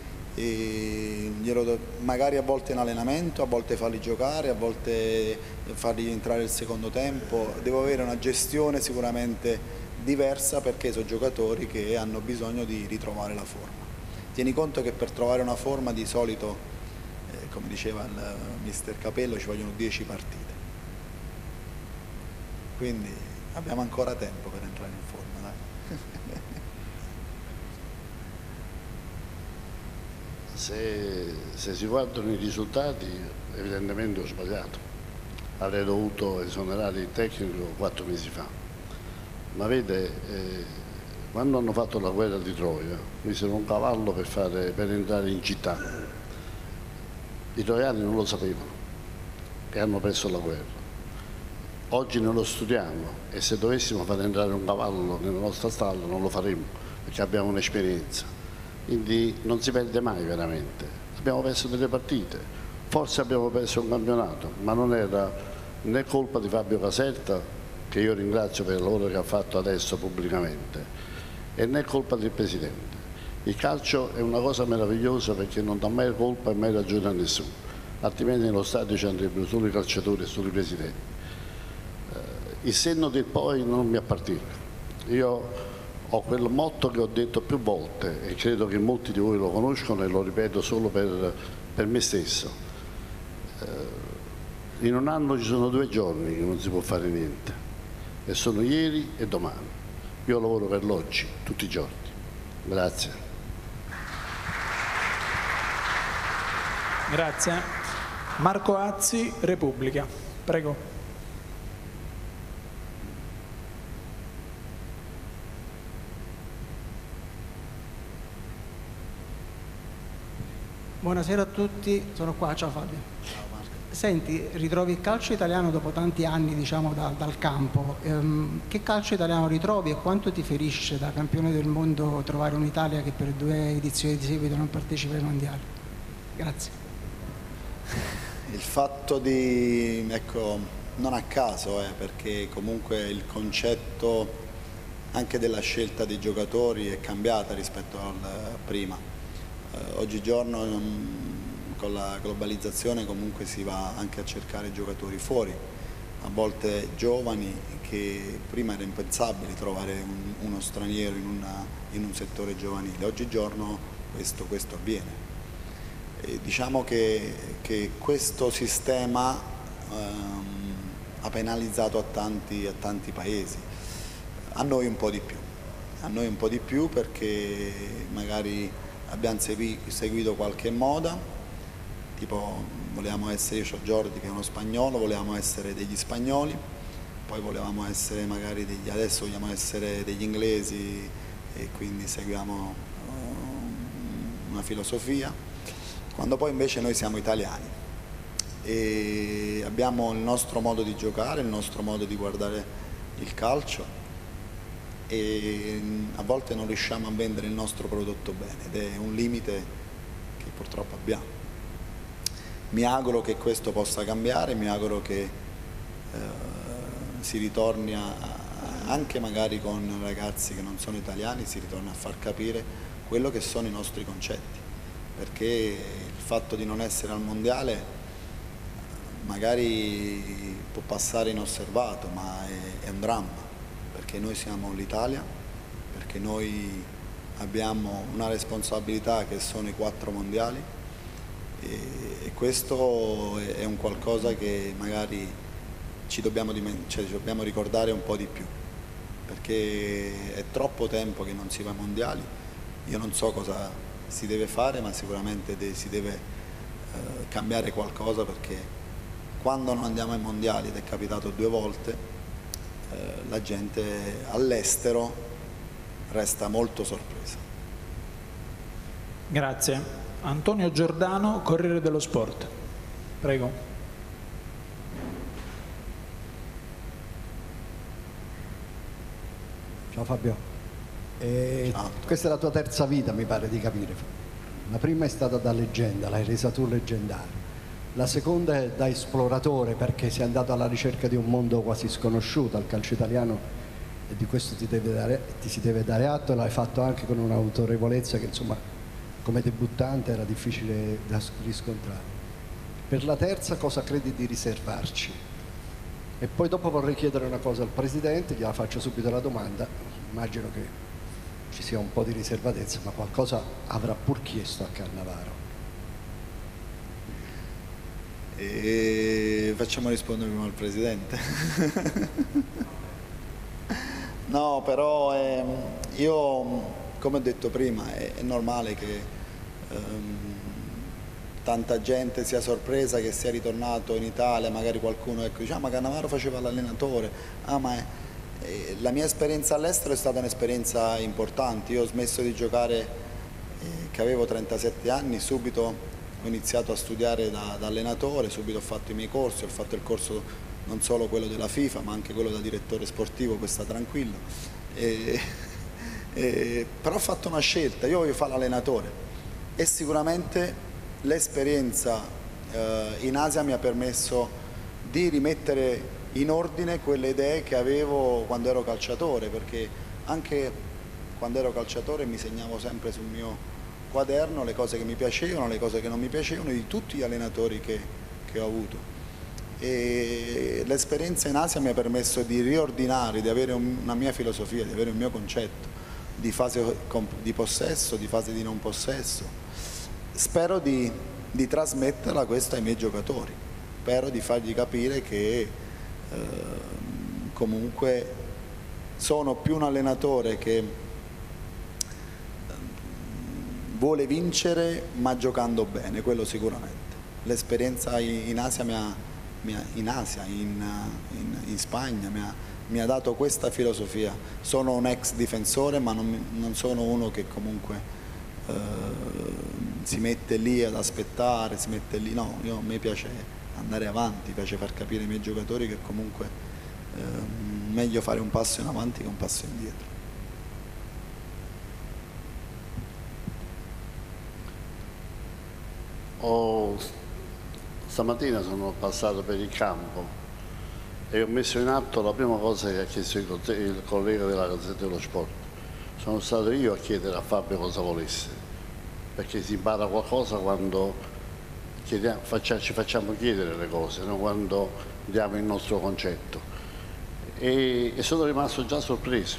magari a volte in allenamento, a volte farli giocare, a volte farli entrare il secondo tempo. Devo avere una gestione sicuramente diversa perché sono giocatori che hanno bisogno di ritrovare la forma. Tieni conto che per trovare una forma di solito, come diceva il mister Capello, ci vogliono 10 partite. Quindi abbiamo ancora tempo per entrare in forma, dai. Se si guardano i risultati, evidentemente ho sbagliato. Avrei dovuto esonerare il tecnico 4 mesi fa. Ma vede, quando hanno fatto la guerra di Troia, misero un cavallo per entrare in città. I troiani non lo sapevano e hanno perso la guerra. Oggi non lo studiamo e se dovessimo far entrare un cavallo nella nostra stalla non lo faremo perché abbiamo un'esperienza. Quindi non si perde mai veramente. Abbiamo perso delle partite, forse abbiamo perso un campionato, ma non era né colpa di Fabio Caserta, che io ringrazio per il lavoro che ha fatto adesso pubblicamente, e né colpa del Presidente. Il calcio è una cosa meravigliosa perché non dà mai colpa e mai ragione a nessuno, altrimenti nello stadio ci andrebbero solo i calciatori e solo i presidenti. Il senno del poi non mi appartiene. Io ho quel motto che ho detto più volte e credo che molti di voi lo conoscono e lo ripeto solo per me stesso. In un anno ci sono 2 giorni che non si può fare niente e sono ieri e domani. Io lavoro per l'oggi, tutti i giorni. Grazie. Grazie. Marco Azzi, Repubblica. Prego. Buonasera a tutti, sono qua, ciao Fabio. Ciao Marco. Senti, ritrovi il calcio italiano dopo tanti anni, diciamo, dal campo. Che calcio italiano ritrovi e quanto ti ferisce da campione del mondo trovare un'Italia che per 2 edizioni di seguito non partecipa ai mondiali? Grazie. Il fatto di, ecco, non a caso, perché comunque il concetto anche della scelta dei giocatori è cambiata rispetto al prima. Oggigiorno con la globalizzazione comunque si va anche a cercare giocatori fuori, a volte giovani, che prima era impensabile trovare uno straniero in un settore giovanile. Oggigiorno questo avviene. E diciamo che questo sistema ha penalizzato a tanti paesi, a noi un po' di più perché magari abbiamo seguito qualche moda, tipo volevamo essere, io ho Jordi che è uno spagnolo, volevamo essere degli spagnoli, poi volevamo essere magari adesso vogliamo essere degli inglesi e quindi seguiamo una filosofia, quando poi invece noi siamo italiani e abbiamo il nostro modo di giocare, il nostro modo di guardare il calcio e a volte non riusciamo a vendere il nostro prodotto bene ed è un limite che purtroppo abbiamo. Mi auguro che questo possa cambiare, mi auguro che si ritorni anche magari con ragazzi che non sono italiani, si ritorni a far capire quello che sono i nostri concetti, perché il fatto di non essere al mondiale magari può passare inosservato, ma è un dramma. Perché noi siamo l'Italia, perché noi abbiamo una responsabilità che sono i 4 mondiali e questo è un qualcosa che magari ci dobbiamo ricordare un po' di più, perché è troppo tempo che non si va ai mondiali. Io non so cosa si deve fare, ma sicuramente si deve cambiare qualcosa, perché quando non andiamo ai mondiali, ed è capitato 2 volte, la gente all'estero resta molto sorpresa. Grazie. Antonio Giordano, Corriere dello Sport. Prego. Ciao Fabio. Ciao. Questa è la tua terza vita, mi pare di capire. La prima è stata da leggenda, l'hai resa tu leggendario. La seconda è da esploratore, perché sei andato alla ricerca di un mondo quasi sconosciuto al calcio italiano e di questo ti si deve dare atto, e l'hai fatto anche con un'autorevolezza che insomma come debuttante era difficile da riscontrare. Per la terza cosa credi di riservarci? E poi dopo vorrei chiedere una cosa al Presidente, gliela faccio subito la domanda, immagino che ci sia un po' di riservatezza, ma qualcosa avrà pur chiesto a Cannavaro. E facciamo rispondere prima al Presidente. No, però io, come ho detto prima, è normale che tanta gente sia sorpresa che sia ritornato in Italia, magari qualcuno dice ma Cannavaro faceva l'allenatore, la mia esperienza all'estero è stata un'esperienza importante. Io ho smesso di giocare che avevo 37 anni, subito ho iniziato a studiare da allenatore, subito ho fatto i miei corsi, ho fatto il corso non solo quello della FIFA ma anche quello da direttore sportivo, questo tranquillo, però ho fatto una scelta, io voglio fare l'allenatore e sicuramente l'esperienza in Asia mi ha permesso di rimettere in ordine quelle idee che avevo quando ero calciatore, perché anche quando ero calciatore mi segnavo sempre sul mio quaderno le cose che mi piacevano, le cose che non mi piacevano di tutti gli allenatori che ho avuto, e l'esperienza in Asia mi ha permesso di riordinare, di avere una mia filosofia, di avere un mio concetto di fase di possesso, di fase di non possesso. Spero di trasmetterla questo ai miei giocatori, spero di fargli capire che comunque sono più un allenatore che vuole vincere ma giocando bene, quello sicuramente. L'esperienza in Asia in Spagna mi ha dato questa filosofia. Sono un ex difensore ma non sono uno che comunque si mette lì ad aspettare, si mette lì, no, a me piace andare avanti, piace far capire ai miei giocatori che comunque meglio fare un passo in avanti che un passo indietro. Stamattina sono passato per il campo e ho messo in atto la prima cosa che ha chiesto il collega della Gazzetta dello Sport. Sono stato io a chiedere a Fabio cosa volesse, perché si impara qualcosa quando ci facciamo chiedere le cose, non quando diamo il nostro concetto. E sono rimasto già sorpreso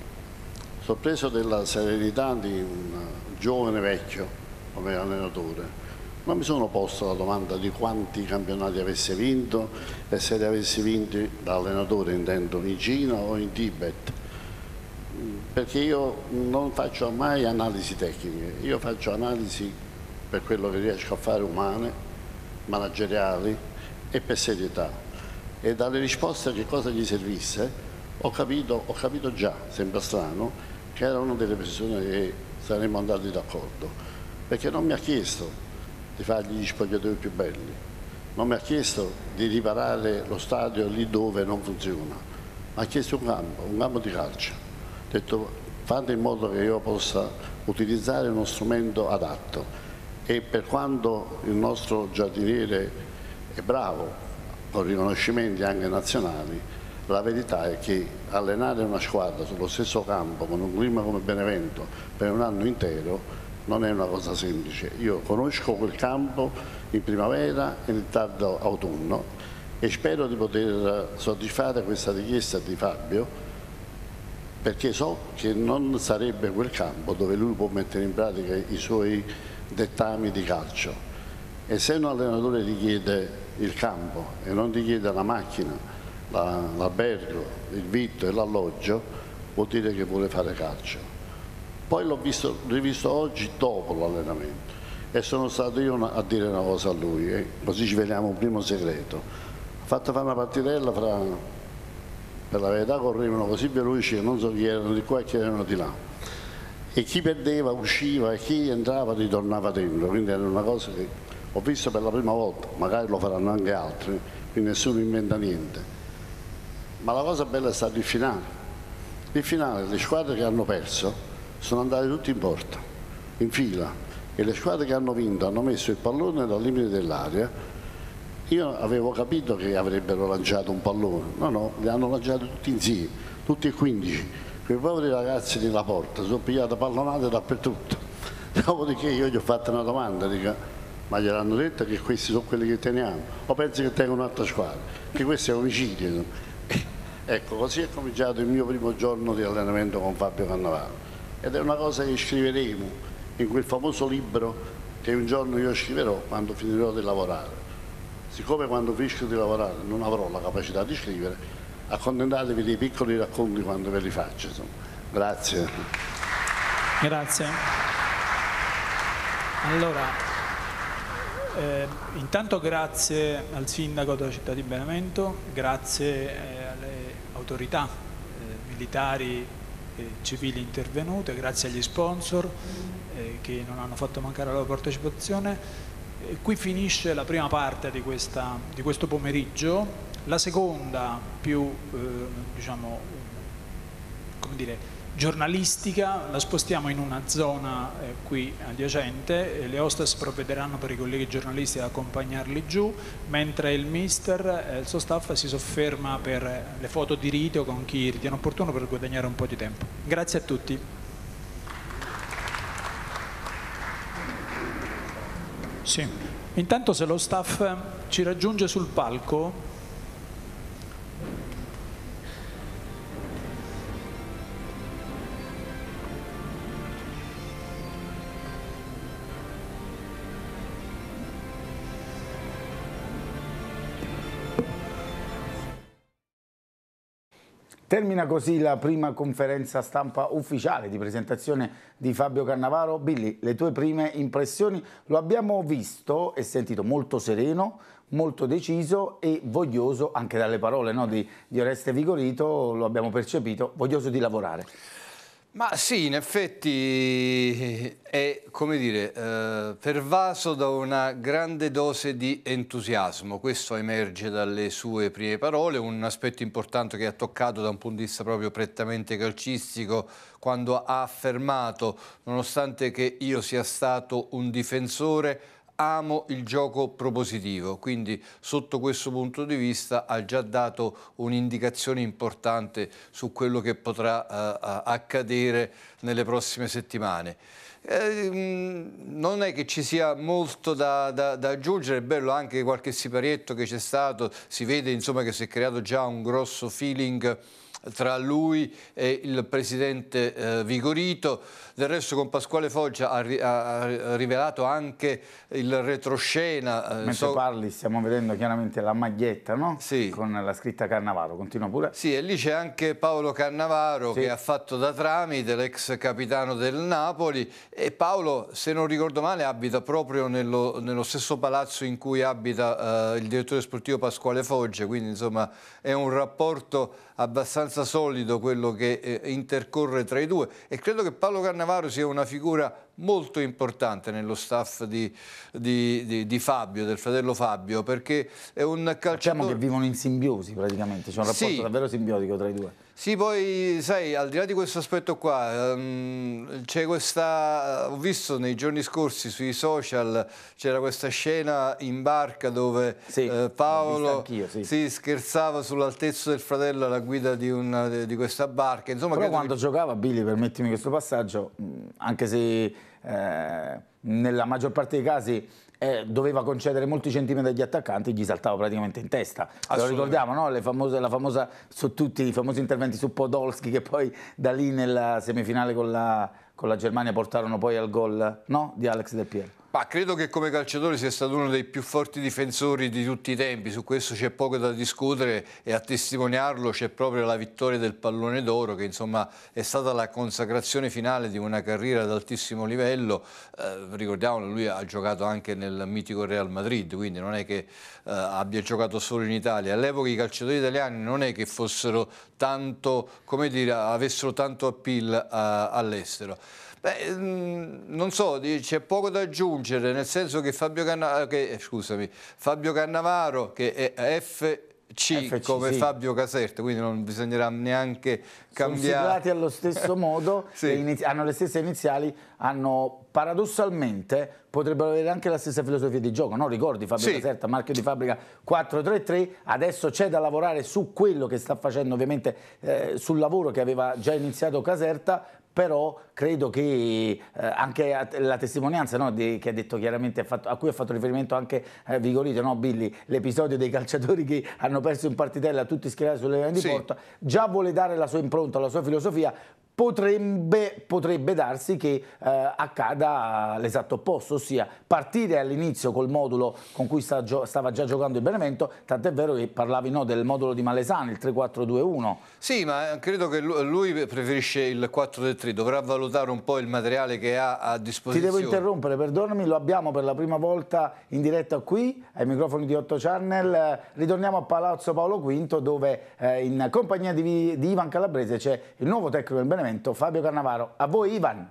della serenità di un giovane vecchio come allenatore. Non mi sono posto la domanda di quanti campionati avesse vinto e se li avessi vinti da allenatore, intendo in Cina o in Tibet, perché io non faccio mai analisi tecniche, io faccio analisi per quello che riesco a fare umane, manageriali e per serietà. E dalle risposte che cosa gli servisse ho capito già, sembra strano, che era una delle persone che saremmo andati d'accordo, perché non mi ha chiesto di fargli gli spogliatoi più belli, non mi ha chiesto di riparare lo stadio lì dove non funziona, mi ha chiesto un campo di calcio. Ha detto fate in modo che io possa utilizzare uno strumento adatto, e per quanto il nostro giardiniere è bravo, con riconoscimenti anche nazionali, la verità è che allenare una squadra sullo stesso campo con un clima come Benevento per un anno intero non è una cosa semplice. Io conosco quel campo in primavera e nel tardo autunno e spero di poter soddisfare questa richiesta di Fabio, perché so che non sarebbe quel campo dove lui può mettere in pratica i suoi dettami di calcio. E se un allenatore richiede il campo e non richiede la macchina, l'albergo, il vitto e l'alloggio, vuol dire che vuole fare calcio. Poi l'ho rivisto oggi dopo l'allenamento e sono stato io a dire una cosa a lui, così ci vediamo un primo segreto. Ho fatto fare una partitella per la verità correvano così veloci che non so chi erano di qua e chi erano di là, e chi perdeva usciva e chi entrava ritornava dentro, quindi era una cosa che ho visto per la prima volta, magari lo faranno anche altri, quindi nessuno inventa niente. Ma la cosa bella è stato il finale. Il finale, le squadre che hanno perso sono andate tutte in porta, in fila, e le squadre che hanno vinto hanno messo il pallone dal limite dell'area. Io avevo capito che avrebbero lanciato un pallone, no, li hanno lanciati tutti insieme, tutti e 15. Quei poveri ragazzi nella porta sono pigliati pallonate dappertutto. Dopodiché io gli ho fatto una domanda, dico, ma gliel'hanno detto che questi sono quelli che teniamo? O pensi che tengono un'altra squadra? Che questo è omicidio. Ecco, così è cominciato il mio primo giorno di allenamento con Fabio Cannavaro. Ed è una cosa che scriveremo in quel famoso libro che un giorno io scriverò quando finirò di lavorare. Siccome quando finisco di lavorare non avrò la capacità di scrivere, accontentatevi dei piccoli racconti quando ve li faccio. Grazie. Grazie. Allora, intanto grazie al sindaco della città di Benevento, grazie alle autorità militari e civili intervenute, grazie agli sponsor che non hanno fatto mancare la loro partecipazione. Qui finisce la prima parte di questo pomeriggio. La seconda, più diciamo, come dire, giornalistica, la spostiamo in una zona qui adiacente e le hostess provvederanno per i colleghi giornalisti ad accompagnarli giù, mentre il mister e il suo staff si sofferma per le foto di rito con chi ritiene opportuno per guadagnare un po' di tempo. Grazie a tutti. Sì. Intanto se lo staff ci raggiunge sul palco. Termina così la prima conferenza stampa ufficiale di presentazione di Fabio Cannavaro. Billy, le tue prime impressioni? Lo abbiamo visto e sentito molto sereno, molto deciso e voglioso, anche dalle parole, no, di Oreste Vigorito, lo abbiamo percepito, voglioso di lavorare. Ma sì, in effetti è, come dire, pervaso da una grande dose di entusiasmo. Questo emerge dalle sue prime parole, un aspetto importante che ha toccato da un punto di vista proprio prettamente calcistico, quando ha affermato: nonostante che io sia stato un difensore, amo il gioco propositivo. Quindi sotto questo punto di vista ha già dato un'indicazione importante su quello che potrà accadere nelle prossime settimane. Non è che ci sia molto da aggiungere, è bello anche qualche siparietto che c'è stato, si vede insomma che si è creato già un grosso feeling tra lui e il presidente Vigorito. Del resto con Pasquale Foggia ha rivelato anche il retroscena. Mentre parli stiamo vedendo chiaramente la maglietta, no? Sì. Con la scritta Cannavaro, continua pure. Sì, e lì c'è anche Paolo Cannavaro, sì, che ha fatto da tramite, l'ex capitano del Napoli, e Paolo, se non ricordo male, abita proprio nello stesso palazzo in cui abita il direttore sportivo Pasquale Foggia, quindi insomma è un rapporto abbastanza solido quello che intercorre tra i due, e credo che Paolo Cannavaro sia una figura molto importante nello staff di Fabio, del fratello Fabio, perché è un calciatore... Diciamo che vivono in simbiosi praticamente, c'è un rapporto davvero simbiotico tra i due. Sì, poi sai, al di là di questo aspetto qua, c'è questa, ho visto nei giorni scorsi sui social, c'era questa scena in barca dove Paolo scherzava sull'altezza del fratello alla guida di questa barca. Insomma, però quando giocava, Billy, permettimi questo passaggio, anche se nella maggior parte dei casi doveva concedere molti centimetri agli attaccanti, gli saltava praticamente in testa. Lo ricordiamo, no? La famosa su tutti i famosi interventi su Podolski, che poi da lì nella semifinale con la Germania portarono poi al gol, no? Di Alex Del Piero. Ma credo che come calciatore sia stato uno dei più forti difensori di tutti i tempi, su questo c'è poco da discutere, e a testimoniarlo c'è proprio la vittoria del Pallone d'Oro, che insomma è stata la consacrazione finale di una carriera ad altissimo livello. Ricordiamolo, lui ha giocato anche nel mitico Real Madrid, quindi non è che abbia giocato solo in Italia. All'epoca i calciatori italiani non è che fossero tanto, come dire, avessero tanto appeal all'estero. Beh, non so, c'è poco da aggiungere, nel senso che Fabio Cannavaro, che è FC come sì, Fabio Caserta, quindi non bisognerà neanche cambiare. Sono siglati allo stesso modo, sì, hanno le stesse iniziali, hanno paradossalmente, potrebbero avere anche la stessa filosofia di gioco, no? Ricordi Fabio Caserta, marchio di fabbrica 4-3-3, adesso c'è da lavorare su quello che sta facendo ovviamente sul lavoro che aveva già iniziato Caserta, però credo che anche la testimonianza, no, che ha detto chiaramente, a cui ha fatto riferimento anche Vigorito, no, Billy, l'episodio dei calciatori che hanno perso in partitella tutti schierati sulle linee di porta, già vuole dare la sua impronta, la sua filosofia. potrebbe darsi che accada l'esatto opposto, ossia partire all'inizio col modulo con cui stava già giocando il Benevento, tant'è vero che parlavi del modulo di Malesani, il 3-4-2-1. Sì, ma credo che lui preferisce il 4-3-3, dovrà valutare un po' il materiale che ha a disposizione. Ti devo interrompere, perdonami, lo abbiamo per la prima volta in diretta qui, ai microfoni di 8 Channel. Ritorniamo a Palazzo Paolo V, dove in compagnia di Ivan Calabrese c'è il nuovo tecnico del Benevento, Fabio Cannavaro. A voi, Ivan.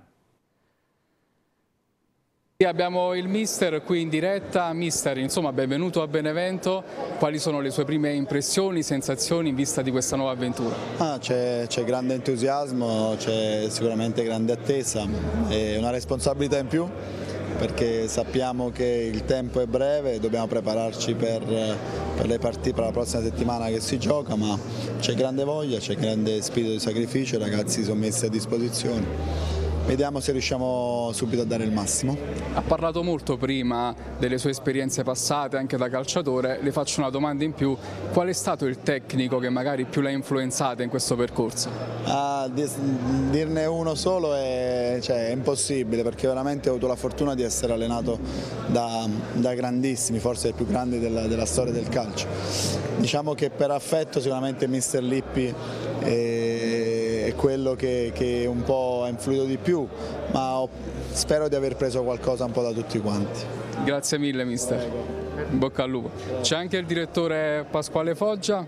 Abbiamo il mister qui in diretta. Mister, insomma, benvenuto a Benevento. Quali sono le sue prime impressioni, sensazioni in vista di questa nuova avventura? C'è grande entusiasmo, c'è sicuramente grande attesa e una responsabilità in più, perché sappiamo che il tempo è breve, dobbiamo prepararci per le partite, per la prossima settimana che si gioca, ma c'è grande voglia, c'è grande spirito di sacrificio, i ragazzi si sono messi a disposizione. Vediamo se riusciamo subito a dare il massimo. Ha parlato molto prima delle sue esperienze passate anche da calciatore, le faccio una domanda in più: qual è stato il tecnico che magari più l'ha influenzata in questo percorso? Dirne uno solo è impossibile, perché veramente ho avuto la fortuna di essere allenato da grandissimi, forse i più grandi della storia del calcio. Diciamo che per affetto sicuramente Mister Lippi è quello che un po' ha influito di più, ma spero di aver preso qualcosa un po' da tutti quanti. Grazie mille mister, in bocca al lupo. C'è anche il direttore Pasquale Foggia.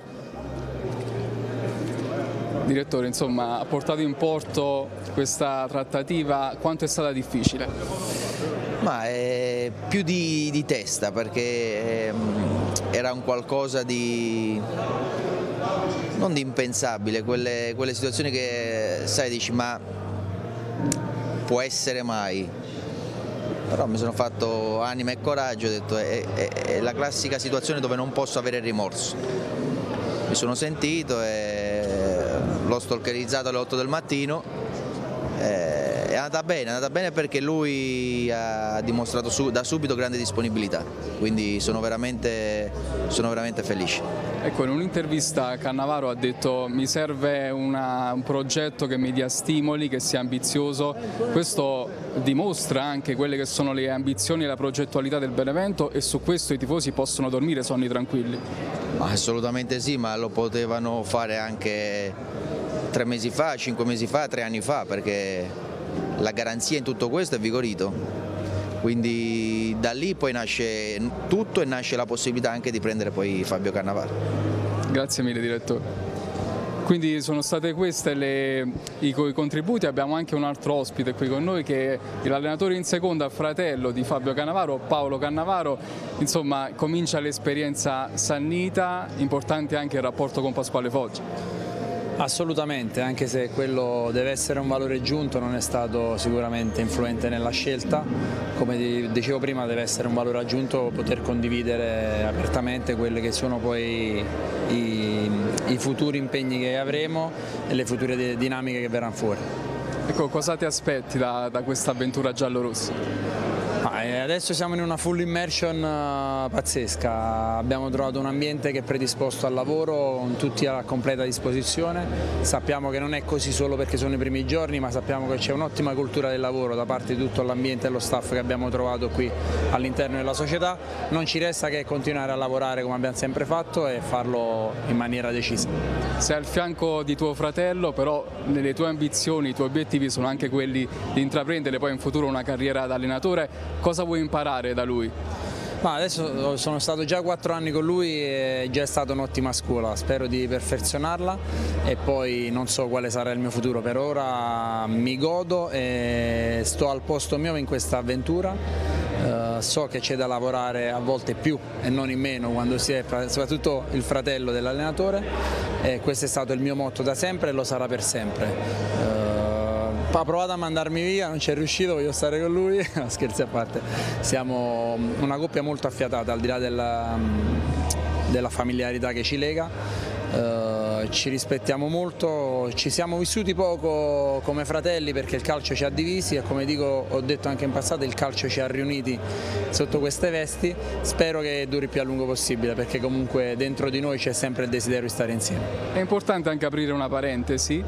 Direttore, insomma, ha portato in porto questa trattativa, quanto è stata difficile? Ma è più di testa, perché era un qualcosa di non di impensabile, quelle situazioni che sai, dici ma può essere mai, però mi sono fatto anima e coraggio, ho detto è la classica situazione dove non posso avere rimorso. Mi sono sentito e l'ho stalkerizzato alle 8 del mattino. È andata bene perché lui ha dimostrato da subito grande disponibilità, quindi sono veramente felice. Ecco, in un'intervista Cannavaro ha detto: mi serve un progetto che mi dia stimoli, che sia ambizioso. Questo dimostra anche quelle che sono le ambizioni e la progettualità del Benevento, e su questo i tifosi possono dormire sonni tranquilli. Assolutamente sì, ma lo potevano fare anche 3 mesi fa, 5 mesi fa, 3 anni fa, perché la garanzia in tutto questo è Vigorito, quindi da lì poi nasce tutto e nasce la possibilità anche di prendere poi Fabio Cannavaro. Grazie mille direttore. Quindi sono state queste i contributi. Abbiamo anche un altro ospite qui con noi, che è l'allenatore in seconda, fratello di Fabio Cannavaro, Paolo Cannavaro. Insomma, comincia l'esperienza sannita, importante anche il rapporto con Pasquale Foggia. Assolutamente, anche se quello deve essere un valore aggiunto, non è stato sicuramente influente nella scelta. Come dicevo prima, deve essere un valore aggiunto poter condividere apertamente quelle che sono poi i futuri impegni che avremo e le future dinamiche che verranno fuori. Ecco, cosa ti aspetti da questa avventura giallorossa? Adesso siamo in una full immersion pazzesca, abbiamo trovato un ambiente che è predisposto al lavoro, con tutti a completa disposizione. Sappiamo che non è così solo perché sono i primi giorni, ma sappiamo che c'è un'ottima cultura del lavoro da parte di tutto l'ambiente e lo staff che abbiamo trovato qui all'interno della società. Non ci resta che continuare a lavorare come abbiamo sempre fatto e farlo in maniera decisa. Sei al fianco di tuo fratello, però nelle tue ambizioni, i tuoi obiettivi sono anche quelli di intraprendere poi in futuro una carriera da allenatore. Cosa vuoi imparare da lui? Adesso sono stato già 4 anni con lui e già è stata un'ottima scuola, spero di perfezionarla e poi non so quale sarà il mio futuro. Per ora mi godo e sto al posto mio in questa avventura. So che c'è da lavorare a volte più e non in meno quando si è soprattutto il fratello dell'allenatore, e questo è stato il mio motto da sempre e lo sarà per sempre. Ha provato a mandarmi via, non ci è riuscito, voglio stare con lui, no, scherzi a parte, siamo una coppia molto affiatata al di là della familiarità che ci lega. Ci rispettiamo molto, ci siamo vissuti poco come fratelli perché il calcio ci ha divisi e, come ho detto anche in passato, il calcio ci ha riuniti sotto queste vesti. Spero che duri più a lungo possibile, perché comunque dentro di noi c'è sempre il desiderio di stare insieme. È importante anche aprire una parentesi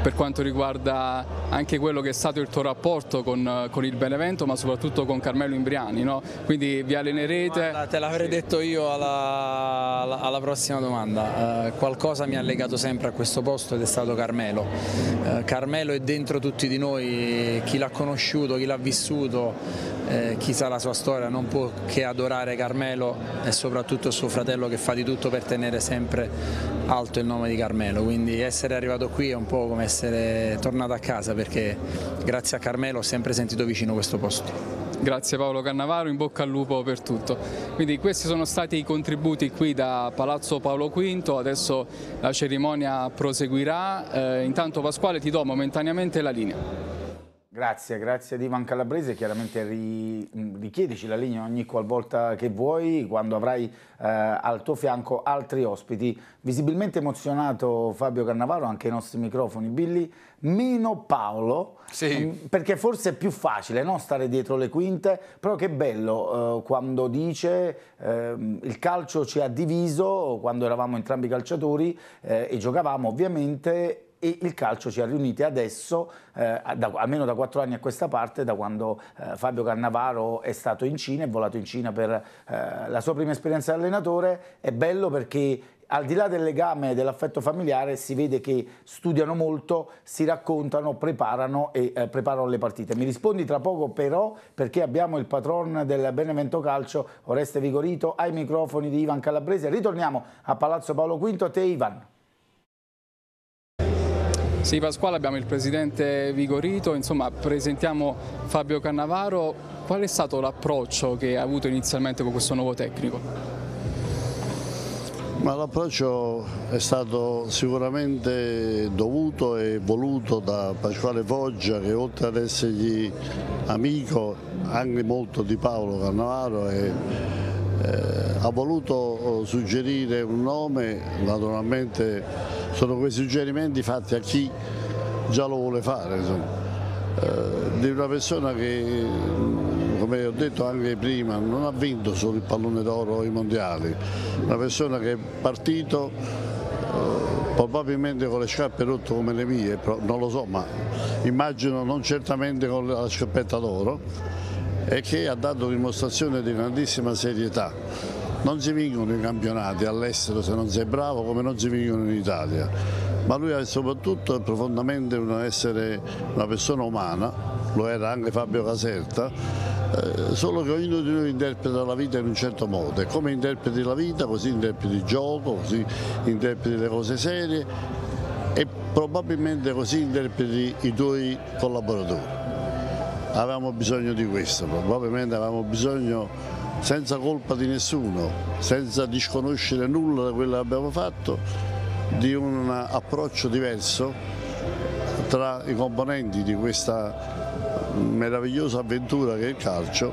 per quanto riguarda anche quello che è stato il tuo rapporto con il Benevento, ma soprattutto con Carmelo Imbriani, no? Quindi vi allenerete? Guarda, te l'avrei detto io alla prossima domanda. Qualcosa mi ha legato sempre a questo posto ed è stato Carmelo. Carmelo è dentro tutti di noi, chi l'ha conosciuto, chi l'ha vissuto, chi sa la sua storia non può che adorare Carmelo e soprattutto suo fratello, che fa di tutto per tenere sempre alto il nome di Carmelo. Quindi essere arrivato qui è un po' come essere tornato a casa, perché grazie a Carmelo ho sempre sentito vicino questo posto. Grazie Paolo Cannavaro, in bocca al lupo per tutto. Quindi questi sono stati i contributi qui da Palazzo Paolo V, adesso la cerimonia proseguirà. Intanto Pasquale ti do momentaneamente la linea. Grazie ad Ivan Calabrese, chiaramente richiedici la linea ogni qualvolta che vuoi, quando avrai al tuo fianco altri ospiti. Visibilmente emozionato Fabio Cannavaro, anche ai nostri microfoni, Billy, meno Paolo, sì, perché forse è più facile, no, stare dietro le quinte, però che bello quando dice il calcio ci ha diviso quando eravamo entrambi calciatori e giocavamo ovviamente, e il calcio ci ha riuniti adesso, almeno da 4 anni a questa parte, da quando Fabio Cannavaro è stato in Cina, è volato in Cina per la sua prima esperienza di allenatore. È bello perché al di là del legame, dell'affetto familiare, si vede che studiano molto, si raccontano, preparano e preparano le partite. Mi rispondi tra poco però, perché abbiamo il patron del Benevento Calcio, Oreste Vigorito, ai microfoni di Ivan Calabrese. Ritorniamo a Palazzo Paolo V, a te Ivan. Sì Pasquale, abbiamo il presidente Vigorito, insomma presentiamo Fabio Cannavaro. Qual è stato l'approccio che ha avuto inizialmente con questo nuovo tecnico? Ma l'approccio è stato sicuramente dovuto e voluto da Pasquale Foggia, che oltre ad essergli amico anche molto di Paolo Cannavaro, ha voluto suggerire un nome. Naturalmente sono quei suggerimenti fatti a chi già lo vuole fare, di una persona che, come ho detto anche prima, non ha vinto solo il pallone d'oro o i mondiali, una persona che è partito probabilmente con le scarpe rotte come le mie, non lo so, ma immagino non certamente con la scarpetta d'oro, e che ha dato dimostrazione di grandissima serietà. Non si vincono i campionati all'estero se non sei bravo, come non si vincono in Italia, ma lui è soprattutto profondamente una persona umana, lo era anche Fabio Caserta, solo che ognuno di noi interpreta la vita in un certo modo, e come interpreti la vita così interpreti il gioco, così interpreti le cose serie e probabilmente così interpreti i tuoi collaboratori. Avevamo bisogno di questo, probabilmente avevamo bisogno, senza colpa di nessuno, senza disconoscere nulla da quello che abbiamo fatto, di un approccio diverso tra i componenti di questa meravigliosa avventura che è il calcio,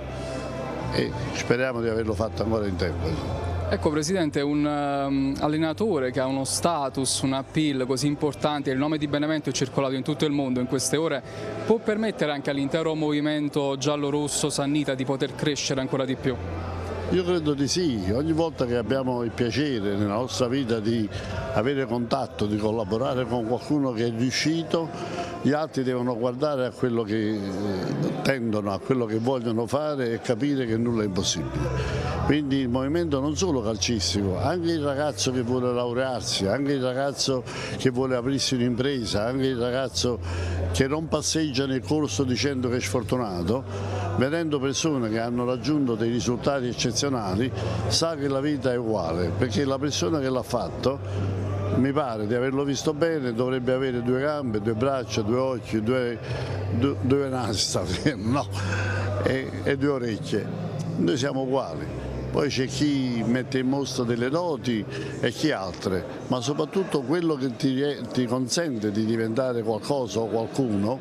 e speriamo di averlo fatto ancora in tempo. Ecco Presidente, un allenatore che ha uno status, un appeal così importante, il nome di Benevento è circolato in tutto il mondo in queste ore, può permettere anche all'intero movimento giallo-rosso Sannita di poter crescere ancora di più? Io credo di sì. Ogni volta che abbiamo il piacere nella nostra vita di avere contatto, di collaborare con qualcuno che è riuscito, gli altri devono guardare a quello che tendono, a quello che vogliono fare e capire che nulla è impossibile. Quindi il movimento non solo calcistico, anche il ragazzo che vuole laurearsi, anche il ragazzo che vuole aprirsi un'impresa, anche il ragazzo che non passeggia nel corso dicendo che è sfortunato, vedendo persone che hanno raggiunto dei risultati eccezionali, sa che la vita è uguale, perché la persona che l'ha fatto, mi pare di averlo visto bene, dovrebbe avere 2 gambe, 2 braccia, 2 occhi, 2 nasi, no, e 2 orecchie. Noi siamo uguali. Poi c'è chi mette in mostra delle doti e chi altre, ma soprattutto quello che ti consente di diventare qualcosa o qualcuno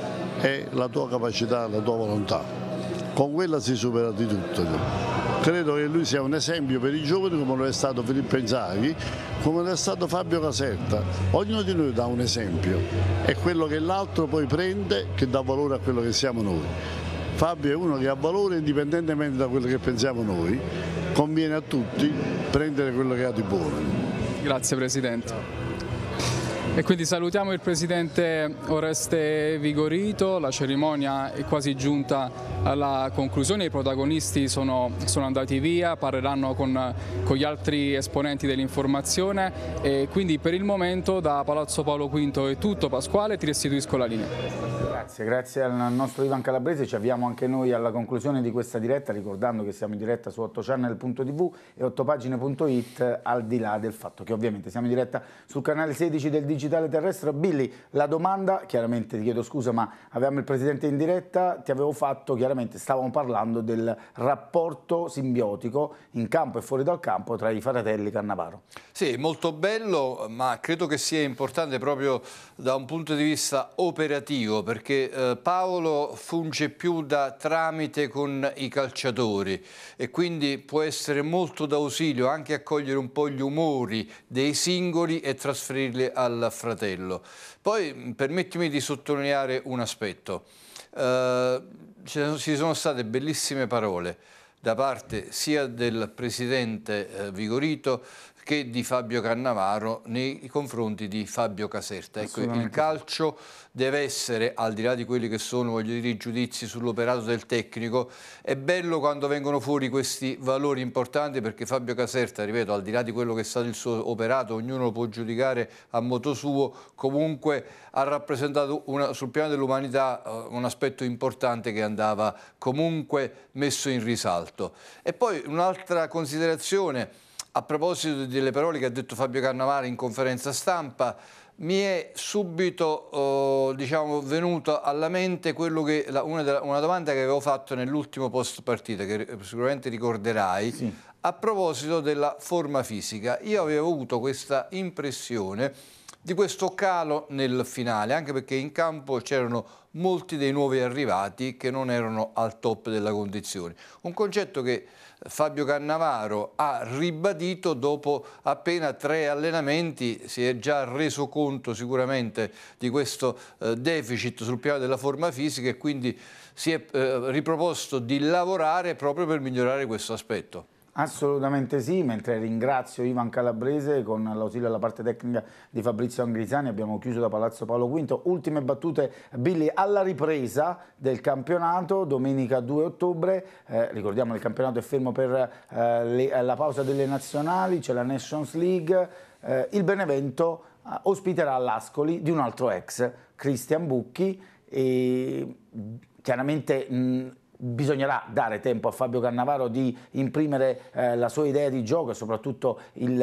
è la tua capacità, la tua volontà. Con quella si supera di tutto. Credo che lui sia un esempio per i giovani, come lo è stato Filippo Inzaghi, come lo è stato Fabio Caserta. Ognuno di noi dà un esempio, è quello che l'altro poi prende che dà valore a quello che siamo noi. Fabio è uno che ha valore indipendentemente da quello che pensiamo noi, conviene a tutti prendere quello che ha di buono. Grazie Presidente. E quindi salutiamo il presidente Oreste Vigorito, la cerimonia è quasi giunta alla conclusione, i protagonisti sono andati via, parleranno con gli altri esponenti dell'informazione e quindi per il momento da Palazzo Paolo V è tutto. Pasquale, ti restituisco la linea. Grazie al nostro Ivan Calabrese, ci avviamo anche noi alla conclusione di questa diretta, ricordando che siamo in diretta su 8channel.tv e 8pagine.it, al di là del fatto che ovviamente siamo in diretta sul canale 16 del digitale terrestre. Billy, la domanda, chiaramente ti chiedo scusa ma avevamo il presidente in diretta, ti avevo fatto, chiaramente stavamo parlando del rapporto simbiotico in campo e fuori dal campo tra i fratelli Cannavaro. Sì, molto bello, ma credo che sia importante proprio da un punto di vista operativo, perché Paolo funge più da tramite con i calciatori e quindi può essere molto d'ausilio anche a cogliere un po' gli umori dei singoli e trasferirli al fratello. Poi permettimi di sottolineare un aspetto. Ci sono state bellissime parole da parte sia del presidente Vigorito che di Fabio Cannavaro nei confronti di Fabio Caserta. Ecco, il calcio deve essere, al di là di quelli che sono, voglio dire, i giudizi sull'operato del tecnico, è bello quando vengono fuori questi valori importanti, perché Fabio Caserta, ripeto, al di là di quello che è stato il suo operato, ognuno lo può giudicare a modo suo, comunque ha rappresentato sul piano dell'umanità un aspetto importante che andava comunque messo in risalto. E poi un'altra considerazione, a proposito delle parole che ha detto Fabio Cannavaro in conferenza stampa, mi è subito diciamo, venuto alla mente quello che, una domanda che avevo fatto nell'ultimo post partita, che sicuramente ricorderai, sì, a proposito della forma fisica. Io avevo avuto questa impressione di questo calo nel finale, anche perché in campo c'erano molti dei nuovi arrivati che non erano al top della condizione. Un concetto che Fabio Cannavaro ha ribadito dopo appena 3 allenamenti, si è già reso conto sicuramente di questo deficit sul piano della forma fisica e quindi si è riproposto di lavorare proprio per migliorare questo aspetto. Assolutamente sì, mentre ringrazio Ivan Calabrese con l'ausilio alla parte tecnica di Fabrizio Angrisani. Abbiamo chiuso da Palazzo Paolo V. Ultime battute, Billy, alla ripresa del campionato, domenica 2 ottobre, ricordiamo il campionato è fermo per la pausa delle nazionali, c'è la Nations League, il Benevento ospiterà l'Ascoli di un altro ex, Cristian Bucchi, e chiaramente bisognerà dare tempo a Fabio Cannavaro di imprimere la sua idea di gioco e soprattutto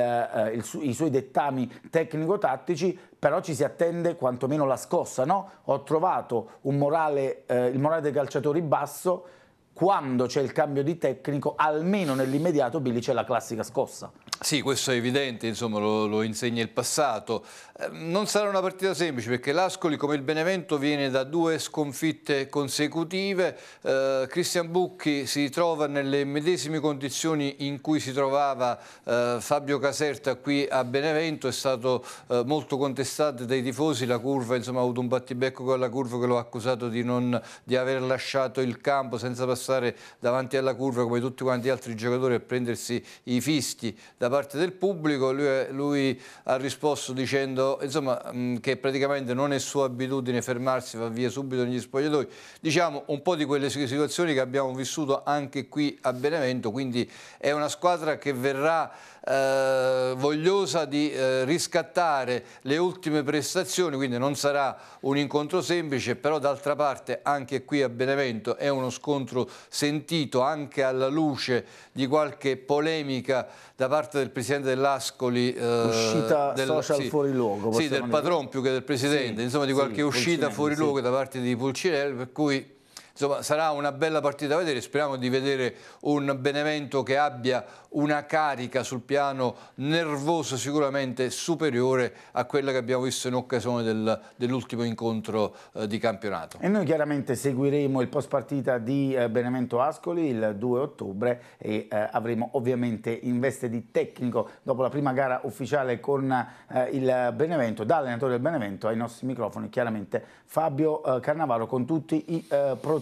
i suoi dettami tecnico-tattici, però ci si attende quantomeno la scossa, no? Ho trovato il morale dei calciatori basso. Quando c'è il cambio di tecnico, almeno nell'immediato, Billy, c'è la classica scossa. Sì, questo è evidente, insomma, lo insegna il passato. Non sarà una partita semplice, perché l'Ascoli, come il Benevento, viene da 2 sconfitte consecutive. Cristian Bucchi si trova nelle medesime condizioni in cui si trovava Fabio Caserta qui a Benevento, è stato molto contestato dai tifosi, la curva, insomma, ha avuto un battibecco con la curva che lo ha accusato di aver lasciato il campo senza passare davanti alla curva come tutti quanti gli altri giocatori a prendersi i fischi da parte del pubblico. Lui ha risposto dicendo, insomma, che praticamente non è sua abitudine fermarsi, va via subito negli spogliatoi, diciamo un po' di quelle situazioni che abbiamo vissuto anche qui a Benevento. Quindi è una squadra che verrà vogliosa di riscattare le ultime prestazioni, quindi non sarà un incontro semplice, però d'altra parte anche qui a Benevento è uno scontro sentito, anche alla luce di qualche polemica da parte del presidente dell'Ascoli, uscita social fuori luogo, sì, del patron più che del presidente, sì, insomma di qualche uscita fuori luogo, sì, da parte di Pulcinelli, per cui insomma sarà una bella partita da vedere. Speriamo di vedere un Benevento che abbia una carica sul piano nervoso sicuramente superiore a quella che abbiamo visto in occasione dell'ultimo incontro di campionato. E noi chiaramente seguiremo il post partita di Benevento Ascoli il 2 ottobre e avremo ovviamente in veste di tecnico, dopo la prima gara ufficiale con il Benevento, da allenatore del Benevento ai nostri microfoni, chiaramente Fabio Cannavaro con tutti i protagonisti.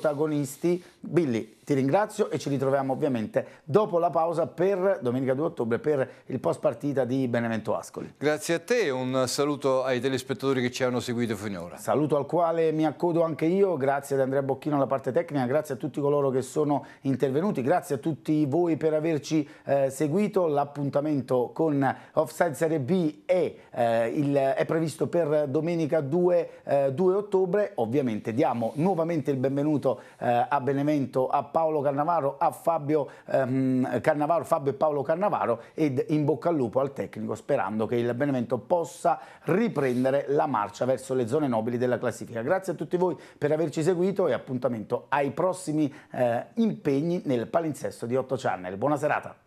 protagonisti. Billy, ti ringrazio e ci ritroviamo ovviamente dopo la pausa per domenica 2 ottobre per il post partita di Benevento Ascoli. Grazie a te e un saluto ai telespettatori che ci hanno seguito finora. Saluto al quale mi accodo anche io, grazie ad Andrea Bocchino alla parte tecnica, grazie a tutti coloro che sono intervenuti, grazie a tutti voi per averci seguito. L'appuntamento con Offside Serie B è previsto per domenica 2 ottobre. Ovviamente diamo nuovamente il benvenuto a Benevento a Paolo Cannavaro, a Fabio e Paolo Cannavaro, ed in bocca al lupo al tecnico, sperando che il Benevento possa riprendere la marcia verso le zone nobili della classifica. Grazie a tutti voi per averci seguito e appuntamento ai prossimi impegni nel palinsesto di 8 Channel. Buona serata.